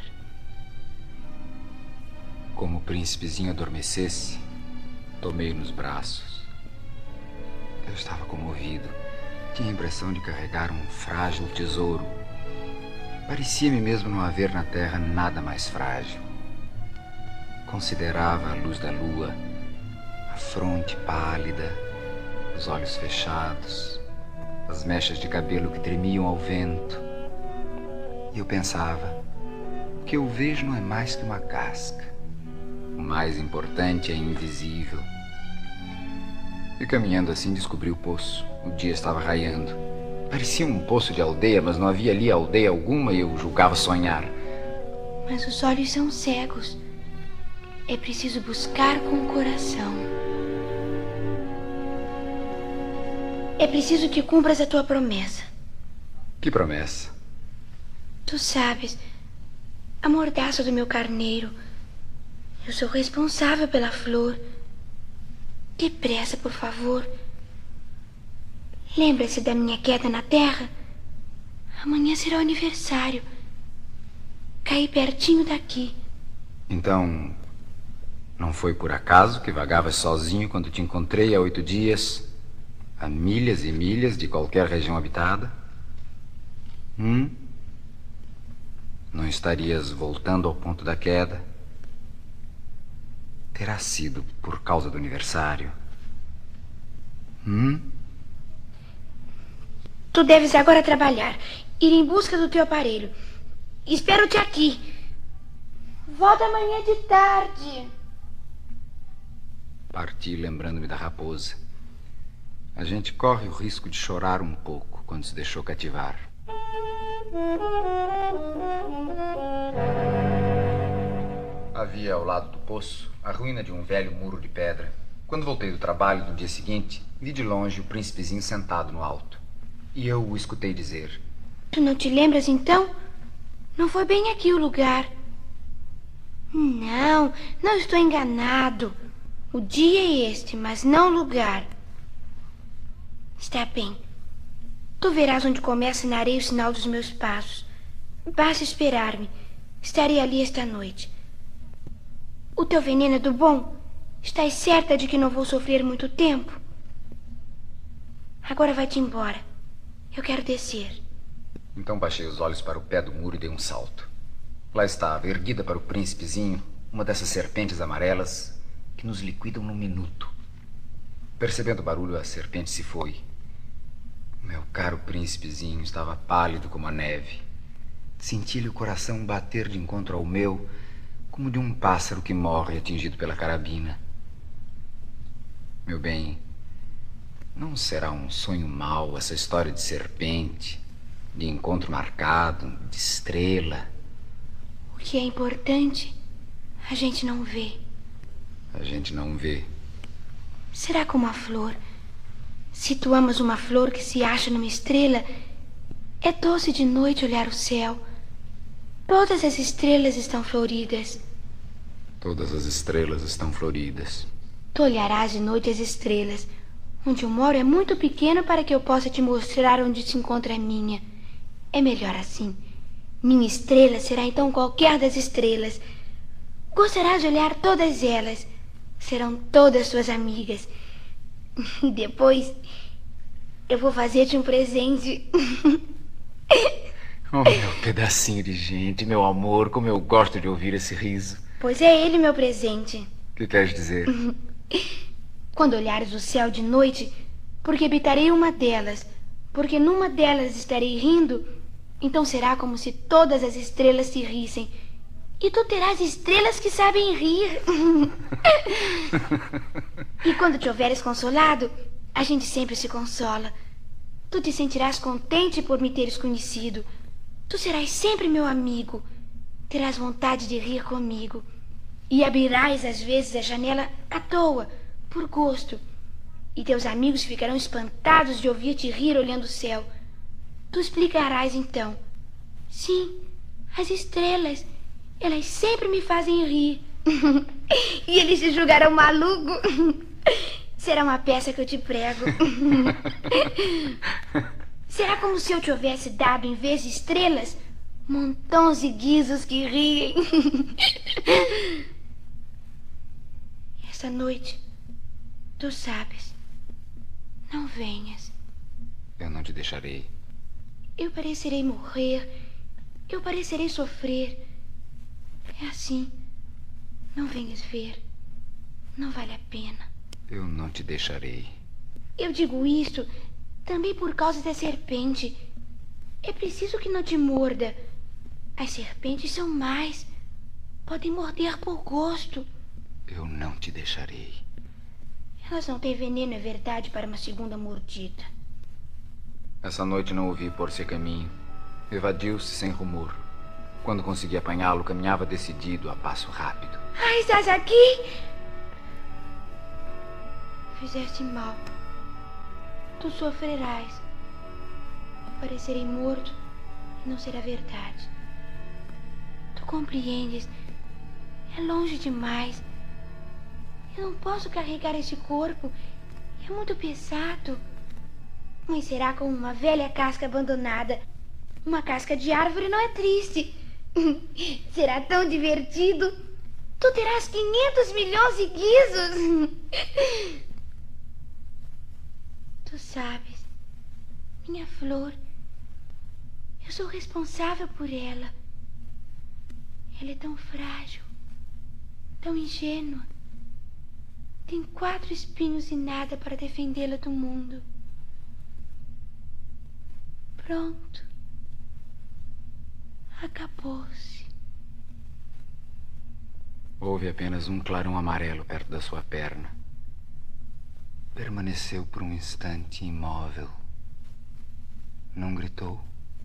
Como o príncipezinho adormecesse, tomei-o nos braços. Eu estava comovido. Tinha a impressão de carregar um frágil tesouro. Parecia-me mesmo não haver na terra nada mais frágil. Considerava a luz da lua, a fronte pálida, os olhos fechados, as mechas de cabelo que tremiam ao vento. E eu pensava, o que eu vejo não é mais que uma casca. O mais importante é invisível. E caminhando assim descobri o poço. O dia estava raiando. Parecia um poço de aldeia, mas não havia ali aldeia alguma e eu julgava sonhar. Mas os olhos são cegos. É preciso buscar com o coração. É preciso que cumpras a tua promessa. Que promessa? Tu sabes, a mordaça do meu carneiro. Eu sou responsável pela flor. Depressa, por favor. Lembra-se da minha queda na terra? Amanhã será o aniversário. Caí pertinho daqui. Então, não foi por acaso que vagavas sozinho quando te encontrei há oito dias, a milhas e milhas de qualquer região habitada? Hum? Não estarias voltando ao ponto da queda? Terá sido por causa do aniversário? Hum? Tu deves agora trabalhar, ir em busca do teu aparelho. Espero-te aqui. Volta amanhã de tarde. Parti lembrando-me da raposa. A gente corre o risco de chorar um pouco quando se deixou cativar. Havia ao lado do poço a ruína de um velho muro de pedra. Quando voltei do trabalho no dia seguinte, vi de longe o príncipezinho sentado no alto. E eu o escutei dizer: Tu não te lembras, então? Não foi bem aqui o lugar. Não, não estou enganado. O dia é este, mas não o lugar. Está bem. Tu verás onde começa na areia o sinal dos meus passos. Basta esperar-me. Estarei ali esta noite. O teu veneno é do bom? Estás certa de que não vou sofrer muito tempo? Agora vai-te embora. Eu quero descer. Então baixei os olhos para o pé do muro e dei um salto. Lá estava, erguida para o príncipezinho, uma dessas serpentes amarelas que nos liquidam num minuto. Percebendo o barulho, a serpente se foi. Meu caro príncipezinho estava pálido como a neve. Senti-lhe o coração bater de encontro ao meu, como de um pássaro que morre atingido pela carabina. Meu bem, não será um sonho mau essa história de serpente, de encontro marcado, de estrela. O que é importante, a gente não vê. A gente não vê. Será como a flor. Se tu amas uma flor que se acha numa estrela, é doce de noite olhar o céu. Todas as estrelas estão floridas. Todas as estrelas estão floridas. Tu olharás de noite as estrelas. Onde eu moro é muito pequeno para que eu possa te mostrar onde se encontra a minha. É melhor assim. Minha estrela será então qualquer das estrelas. Gostarás de olhar todas elas. Serão todas suas amigas. E depois eu vou fazer-te um presente. Oh, meu pedacinho de gente, meu amor, como eu gosto de ouvir esse riso. Pois é ele meu presente. O que queres dizer? Quando olhares o céu de noite, porque habitarei uma delas, porque numa delas estarei rindo, então será como se todas as estrelas se rissem. E tu terás estrelas que sabem rir. E quando te houveres consolado, a gente sempre se consola. Tu te sentirás contente por me teres conhecido. Tu serás sempre meu amigo. Terás vontade de rir comigo. E abrirás às vezes a janela à toa, por gosto. E teus amigos ficarão espantados de ouvir-te rir olhando o céu. Tu explicarás então. Sim, as estrelas, elas sempre me fazem rir. E eles te julgarão maluco. Será uma peça que eu te prego. Será como se eu te houvesse dado, em vez de estrelas, montões de guizos que riem. Essa noite, tu sabes, não venhas. Eu não te deixarei. Eu parecerei morrer. Eu parecerei sofrer. É assim. Não venhas ver. Não vale a pena. Eu não te deixarei. Eu digo isto também por causa da serpente. É preciso que não te morda. As serpentes são mais. Podem morder por gosto. Eu não te deixarei. Elas não têm veneno, é verdade, para uma segunda mordida. Essa noite não o vi pôr-se a caminho. Evadiu-se sem rumor. Quando consegui apanhá-lo, caminhava decidido, a passo rápido. Ah, estás aqui? Fizeste mal. Tu sofrerás. Eu parecerei morto e não será verdade. Tu compreendes? É longe demais. Eu não posso carregar este corpo. É muito pesado. Mas será como uma velha casca abandonada. Uma casca de árvore não é triste. Será tão divertido. Tu terás quinhentos milhões de guizos. Tu sabes, minha flor, eu sou responsável por ela. Ela é tão frágil, tão ingênua. Tem quatro espinhos e nada para defendê-la do mundo. Pronto. Acabou-se. Houve apenas um clarão amarelo perto da sua perna. Permaneceu por um instante imóvel. Não gritou.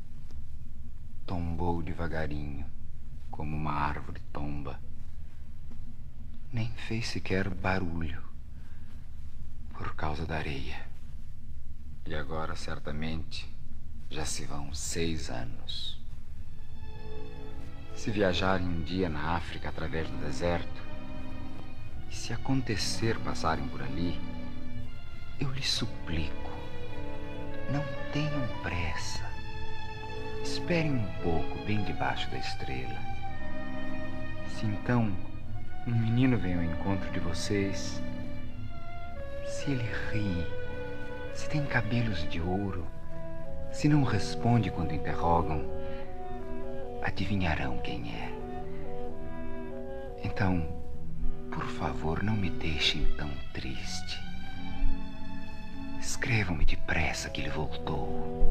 Tombou devagarinho, como uma árvore tomba. Nem fez sequer barulho, por causa da areia. E agora, certamente, já se vão seis anos. Se viajarem um dia na África através do deserto, e se acontecer passarem por ali, eu lhes suplico, não tenham pressa. Esperem um pouco, bem debaixo da estrela. Se então um menino vem ao encontro de vocês, se ele ri, se tem cabelos de ouro, se não responde quando interrogam, adivinharão quem é. Então, por favor, não me deixem tão triste. Escrevam-me depressa que ele voltou.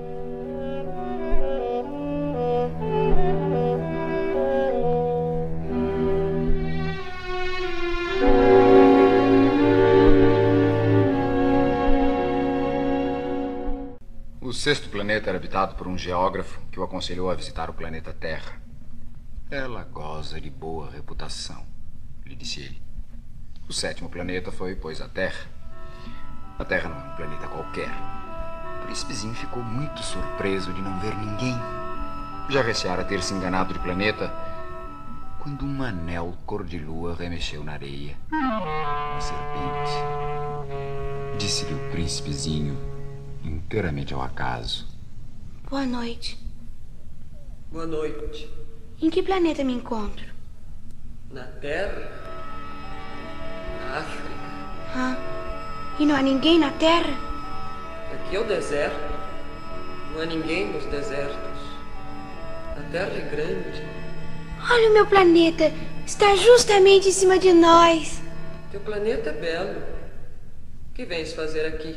O sexto planeta era habitado por um geógrafo que o aconselhou a visitar o planeta Terra. Ela goza de boa reputação, lhe disse ele. O sétimo planeta foi, pois, a Terra. A Terra não é um planeta qualquer. O príncipezinho ficou muito surpreso de não ver ninguém. Já receara ter se enganado de planeta quando um anel cor-de-lua remexeu na areia. Uma serpente. Disse-lhe o príncipezinho, inteiramente ao acaso: Boa noite. Boa noite. Em que planeta me encontro? Na Terra? Na África? Ah, e não há ninguém na Terra? Aqui é o deserto. Não há ninguém nos desertos. A Terra é grande. Olha o meu planeta. Está justamente em cima de nós. Teu planeta é belo. O que vens fazer aqui?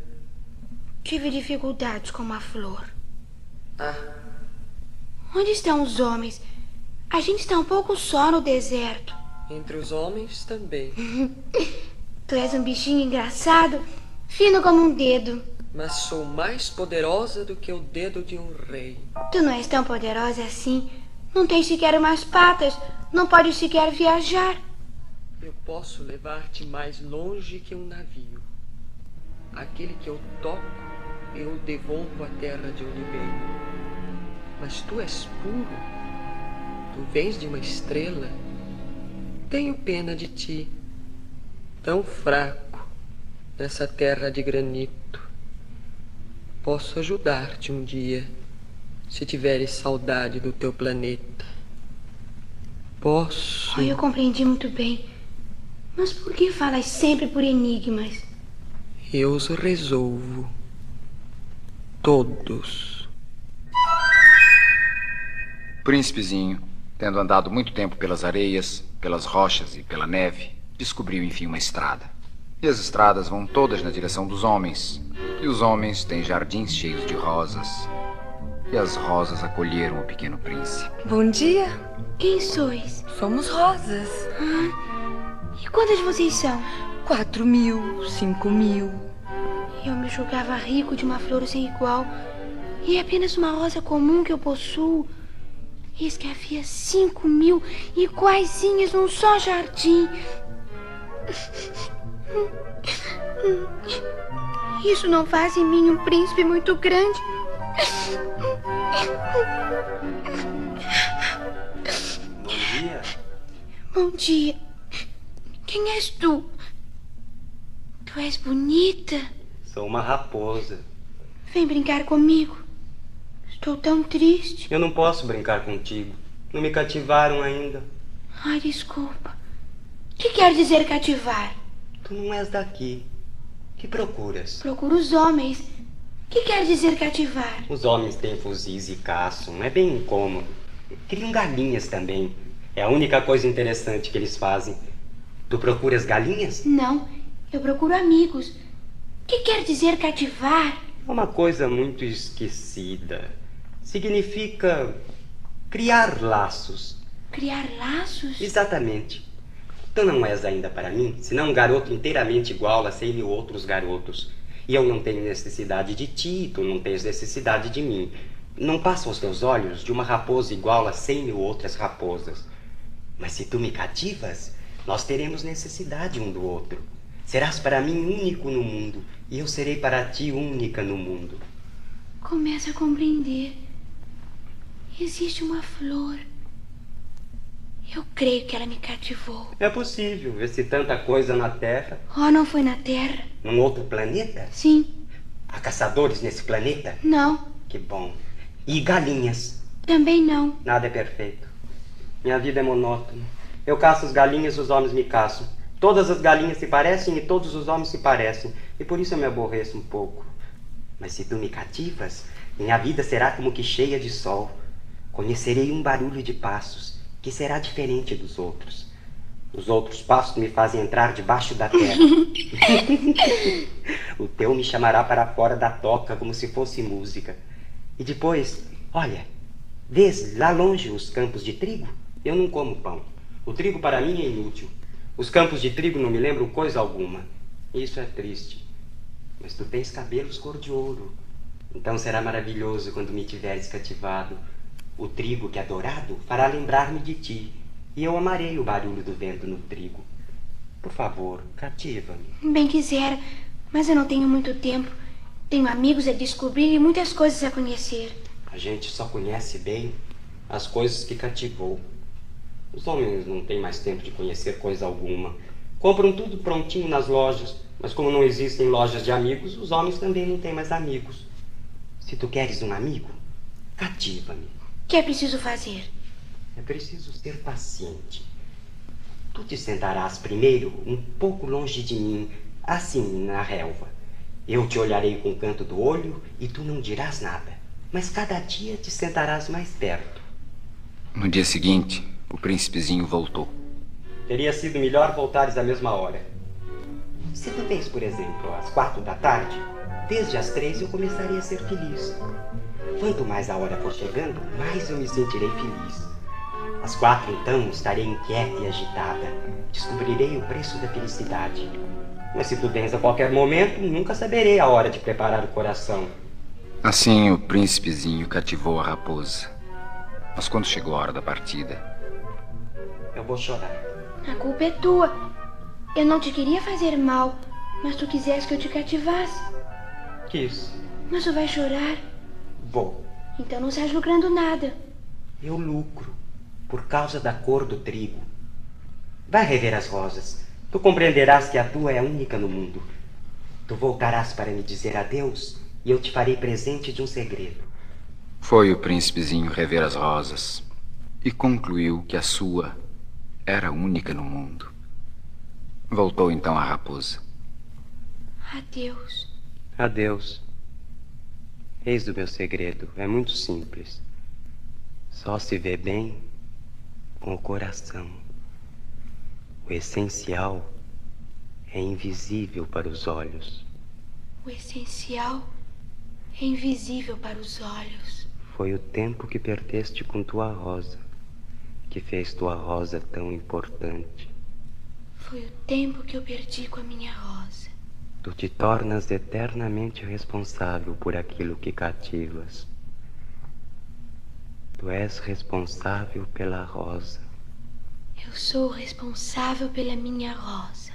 Tive dificuldades com uma flor. Ah, Onde estão os homens? A gente está um pouco só no deserto. entre os homens também. Tu és um bichinho engraçado, fino como um dedo. Mas sou mais poderosa do que o dedo de um rei. Tu não és tão poderosa assim. Não tens sequer umas patas. Não podes sequer viajar. Eu posso levar-te mais longe que um navio. Aquele que eu toco, eu devolvo à terra de onde venho. Mas tu és puro. Tu vens de uma estrela. Tenho pena de ti, tão fraco, nessa terra de granito. Posso ajudar-te um dia, se tiveres saudade do teu planeta. Posso... Oh, eu compreendi muito bem. Mas por que falas sempre por enigmas? Eu os resolvo. Todos. Príncipezinho, tendo andado muito tempo pelas areias, pelas rochas e pela neve, descobriu enfim uma estrada. E as estradas vão todas na direção dos homens. E os homens têm jardins cheios de rosas. E as rosas acolheram o pequeno príncipe. Bom dia. Quem sois? Somos rosas. Ah, e quantas vocês são? Quatro mil, cinco mil. Eu me julgava rico de uma flor sem igual. E é apenas uma rosa comum que eu possuo. Eis que havia cinco mil iguaizinhas num só jardim. Isso não faz em mim um príncipe muito grande? Bom dia. Bom dia. Quem és tu? Tu és bonita. Sou uma raposa. Vem brincar comigo. Estou tão triste. Eu não posso brincar contigo. Não me cativaram ainda. Ai, desculpa. O que quer dizer cativar? Tu não és daqui. Que procuras? Procuro os homens. O que quer dizer cativar? Os homens têm fuzis e caçam. É bem incômodo. Criam galinhas também. É a única coisa interessante que eles fazem. Tu procuras galinhas? Não, eu procuro amigos. O que quer dizer cativar? É uma coisa muito esquecida. Significa criar laços. Criar laços? Exatamente. Tu não és ainda para mim, senão um garoto inteiramente igual a cem mil outros garotos. E eu não tenho necessidade de ti, tu não tens necessidade de mim. Não passa aos teus olhos de uma raposa igual a cem mil outras raposas. Mas se tu me cativas, nós teremos necessidade um do outro. Serás para mim único no mundo, e eu serei para ti única no mundo. Começo a compreender. Existe uma flor. Eu creio que ela me cativou. É possível, vê-se tanta coisa na Terra. Oh, não foi na Terra? Num outro planeta? Sim. Há caçadores nesse planeta? Não. Que bom. E galinhas. Também não. Nada é perfeito. Minha vida é monótona. Eu caço as galinhas e os homens me caçam. Todas as galinhas se parecem e todos os homens se parecem. E por isso eu me aborreço um pouco. Mas se tu me cativas, minha vida será como que cheia de sol. Conhecerei um barulho de passos, que será diferente dos outros. Os outros passos me fazem entrar debaixo da terra. O teu me chamará para fora da toca, como se fosse música. E depois, olha, vês lá longe os campos de trigo? Eu não como pão. O trigo para mim é inútil. Os campos de trigo não me lembram coisa alguma. Isso é triste. Mas tu tens cabelos cor de ouro. Então será maravilhoso quando me tiveres cativado. O trigo que é dourado fará lembrar-me de ti. E eu amarei o barulho do vento no trigo. Por favor, cativa-me. Bem quisera, mas eu não tenho muito tempo. Tenho amigos a descobrir e muitas coisas a conhecer. A gente só conhece bem as coisas que cativou. Os homens não têm mais tempo de conhecer coisa alguma. Compram tudo prontinho nas lojas, mas como não existem lojas de amigos, os homens também não têm mais amigos. Se tu queres um amigo, cativa-me. O que é preciso fazer? É preciso ser paciente. Tu te sentarás primeiro um pouco longe de mim, assim, na relva. Eu te olharei com o canto do olho e tu não dirás nada. Mas cada dia te sentarás mais perto. No dia seguinte, o príncipezinho voltou. Teria sido melhor voltares à mesma hora. Se tu vens, por exemplo, às quatro da tarde, desde as três eu começarei a ser feliz. Quanto mais a hora for chegando, mais eu me sentirei feliz. Às quatro, então, estarei inquieta e agitada. Descobrirei o preço da felicidade. Mas se tu vens a qualquer momento, nunca saberei a hora de preparar o coração. Assim, o príncipezinho cativou a raposa. Mas quando chegou a hora da partida... Eu vou chorar. A culpa é tua. Eu não te queria fazer mal, mas tu quiseste que eu te cativasse. Quis. Mas tu vai chorar? Vou. Então não estás lucrando nada. Eu lucro. Por causa da cor do trigo. Vai rever as rosas. Tu compreenderás que a tua é a única no mundo. Tu voltarás para me dizer adeus e eu te farei presente de um segredo. Foi o príncipezinho rever as rosas e concluiu que a sua era a única no mundo. Voltou então à raposa. Adeus. Adeus. Eis o meu segredo. É muito simples. Só se vê bem com o coração. O essencial é invisível para os olhos. O essencial é invisível para os olhos. Foi o tempo que perdeste com tua rosa que fez tua rosa tão importante. Foi o tempo que eu perdi com a minha rosa. Tu te tornas eternamente responsável por aquilo que cativas. Tu és responsável pela rosa. Eu sou responsável pela minha rosa.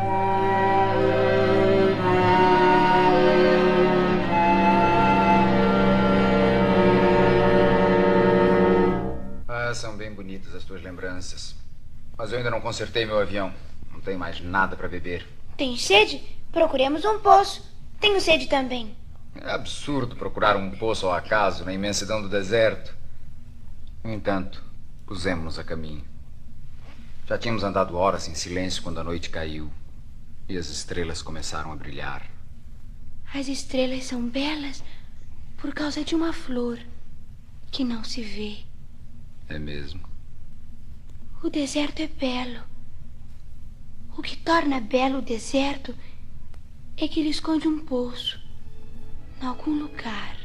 Ah, são bem bonitas as tuas lembranças. Mas eu ainda não consertei meu avião. Não tenho mais nada para beber. Tem sede? Procuremos um poço. Tenho sede também. É absurdo procurar um poço ao acaso na imensidão do deserto. No entanto, pusemos-nos a caminho. Já tínhamos andado horas em silêncio quando a noite caiu e as estrelas começaram a brilhar. As estrelas são belas por causa de uma flor que não se vê. É mesmo. O deserto é belo. O que torna belo o deserto é que ele esconde um poço em algum lugar.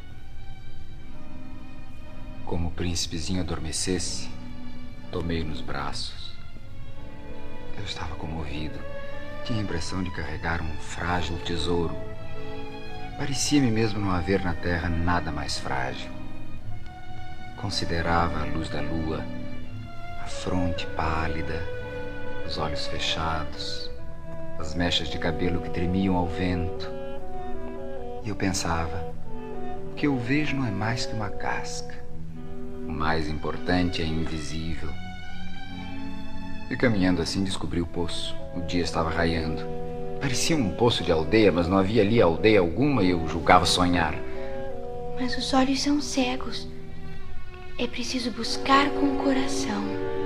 Como o príncipezinho adormecesse, tomei-o nos braços. Eu estava comovido. Tinha a impressão de carregar um frágil tesouro. Parecia-me mesmo não haver na terra nada mais frágil. Considerava a luz da lua, a fronte pálida, os olhos fechados, as mechas de cabelo que tremiam ao vento. E eu pensava, o que eu vejo não é mais que uma casca. O mais importante é invisível. E caminhando assim descobri o poço. O dia estava raiando. Parecia um poço de aldeia, mas não havia ali aldeia alguma e eu julgava sonhar. Mas os olhos são cegos. É preciso buscar com o coração.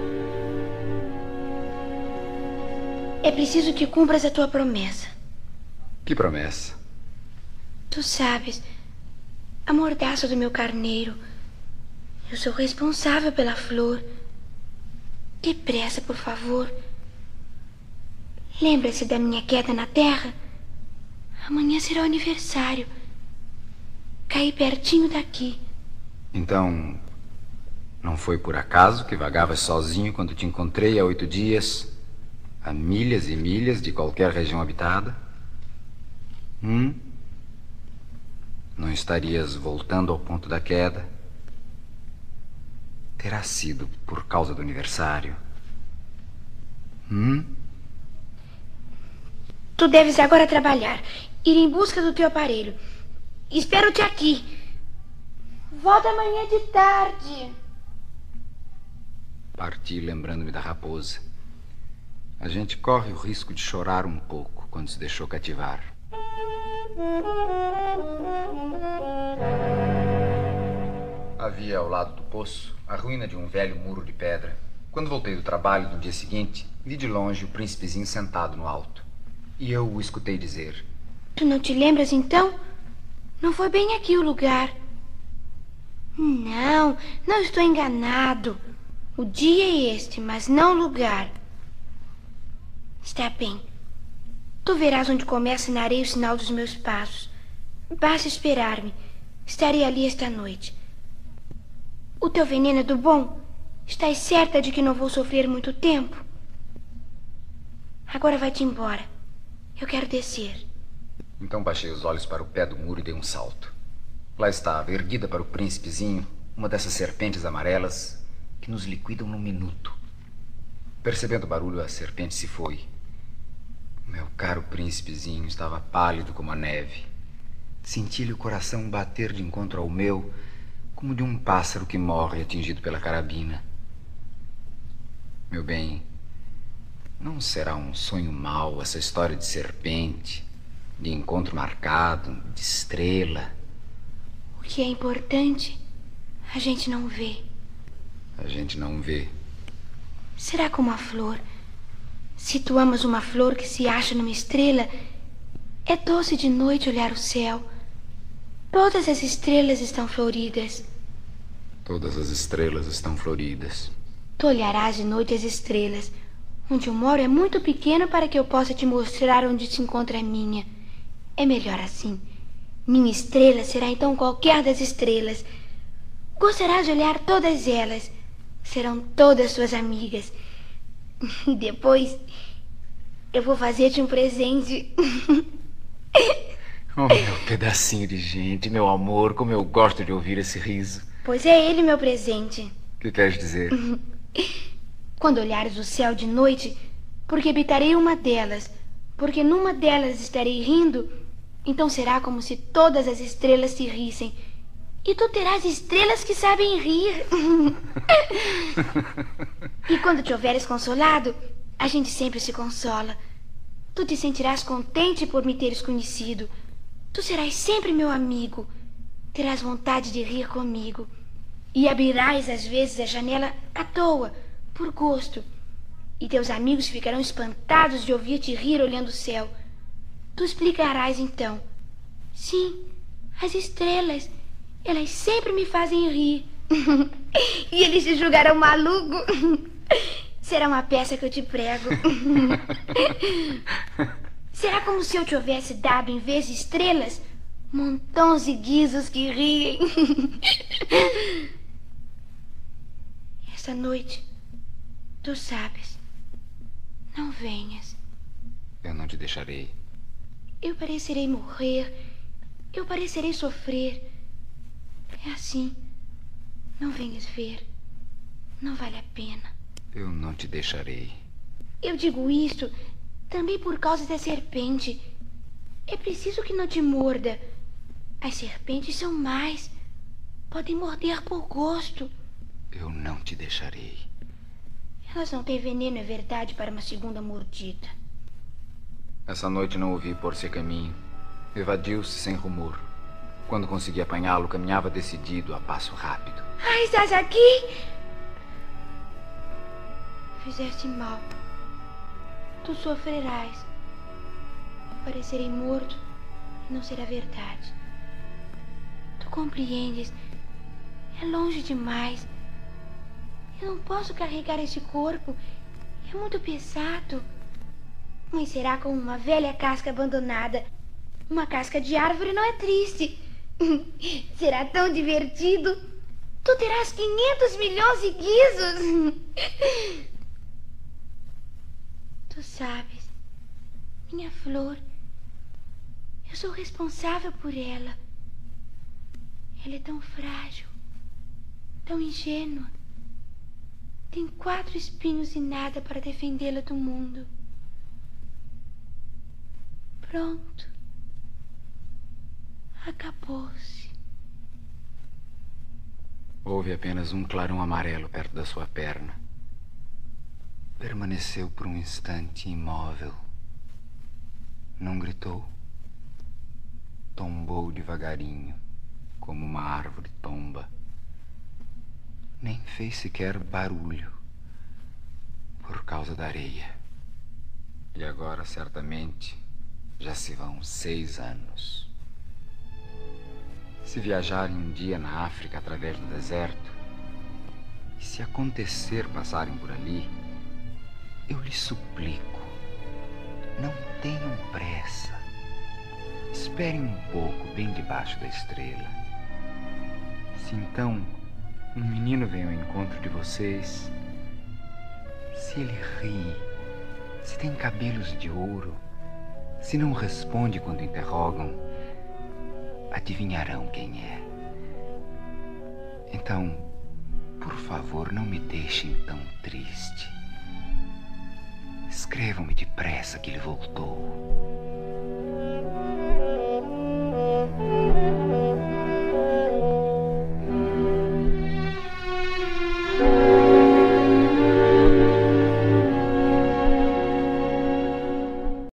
É preciso que cumpras a tua promessa. Que promessa? Tu sabes, a mordaça do meu carneiro. Eu sou responsável pela flor. Depressa, por favor. Lembra-se da minha queda na terra? Amanhã será o aniversário. Caí pertinho daqui. Então, não foi por acaso que vagavas sozinho quando te encontrei há oito dias, a milhas e milhas de qualquer região habitada? Hum? Não estarias voltando ao ponto da queda? Terá sido por causa do aniversário? Hum? Tu deves agora trabalhar, ir em busca do teu aparelho. Espero-te aqui. Volta amanhã de tarde. Parti lembrando-me da raposa. A gente corre o risco de chorar um pouco quando se deixou cativar. Havia ao lado do poço a ruína de um velho muro de pedra. Quando voltei do trabalho no dia seguinte, vi de longe o príncipezinho sentado no alto. E eu o escutei dizer: Tu não te lembras, então? Não foi bem aqui o lugar. Não, não estou enganado. O dia é este, mas não o lugar. Está bem. Tu verás onde começa na areia o sinal dos meus passos. Basta esperar-me. Estarei ali esta noite. O teu veneno é do bom? Estás certa de que não vou sofrer muito tempo? Agora vai-te embora. Eu quero descer. Então baixei os olhos para o pé do muro e dei um salto. Lá estava, erguida para o príncipezinho, uma dessas serpentes amarelas que nos liquidam num minuto. Percebendo o barulho, a serpente se foi. Meu caro príncipezinho estava pálido como a neve. Senti-lhe o coração bater de encontro ao meu, como de um pássaro que morre atingido pela carabina. Meu bem, não será um sonho mau essa história de serpente, de encontro marcado, de estrela? O que é importante, a gente não vê. A gente não vê. Será como a flor. Se tu amas uma flor que se acha numa estrela, é doce de noite olhar o céu. Todas as estrelas estão floridas. Todas as estrelas estão floridas. Tu olharás de noite as estrelas. Onde eu moro é muito pequeno para que eu possa te mostrar onde se encontra a minha. É melhor assim. Minha estrela será então qualquer das estrelas. Gostarás de olhar todas elas. Serão todas suas amigas. E depois eu vou fazer-te um presente. Oh, meu pedacinho de gente, meu amor, como eu gosto de ouvir esse riso. Pois é ele meu presente. O que queres dizer? Quando olhares o céu de noite, porque habitarei uma delas, porque numa delas estarei rindo, então será como se todas as estrelas se rissem. E tu terás estrelas que sabem rir. E quando te houveres consolado, a gente sempre se consola. Tu te sentirás contente por me teres conhecido. Tu serás sempre meu amigo. Terás vontade de rir comigo. E abrirás às vezes a janela à toa, por gosto. E teus amigos ficarão espantados de ouvir-te rir olhando o céu. Tu explicarás então: sim, as estrelas, elas sempre me fazem rir. E eles te julgarão maluco. Será uma peça que eu te prego. Será como se eu te houvesse dado, em vez de estrelas, montões de guizos que riem. Esta noite, tu sabes, não venhas. Eu não te deixarei. Eu parecerei morrer. Eu parecerei sofrer. É assim. Não venhas ver. Não vale a pena. Eu não te deixarei. Eu digo isto também por causa da serpente. É preciso que não te morda. As serpentes são mais. Podem morder por gosto. Eu não te deixarei. Elas não têm veneno, é verdade, para uma segunda mordida. Essa noite não ouvi pôr-se a caminho. Evadiu-se sem rumor. Quando consegui apanhá-lo, caminhava decidido, a passo rápido. Ah, estás aqui? Fizeste mal. Tu sofrerás. Parecerei morto e não será verdade. Tu compreendes? É longe demais. Eu não posso carregar este corpo. É muito pesado. Mas será como uma velha casca abandonada. Uma casca de árvore não é triste. Será tão divertido. Tu terás quinhentos milhões de guizos. Tu sabes, minha flor, eu sou responsável por ela. Ela é tão frágil, tão ingênua. Tem quatro espinhos e nada para defendê-la do mundo. Pronto. Acabou-se. Houve apenas um clarão amarelo perto da sua perna. Permaneceu por um instante imóvel. Não gritou. Tombou devagarinho, como uma árvore tomba. Nem fez sequer barulho, por causa da areia. E agora, certamente, já se vão seis anos. Se viajarem um dia na África através do deserto, e se acontecer passarem por ali, eu lhe suplico, não tenham pressa. Esperem um pouco bem debaixo da estrela. Se então um menino vem ao encontro de vocês, se ele ri, se tem cabelos de ouro, se não responde quando interrogam, adivinharão quem é. Então, por favor, não me deixem tão triste. Escrevam-me depressa que ele voltou.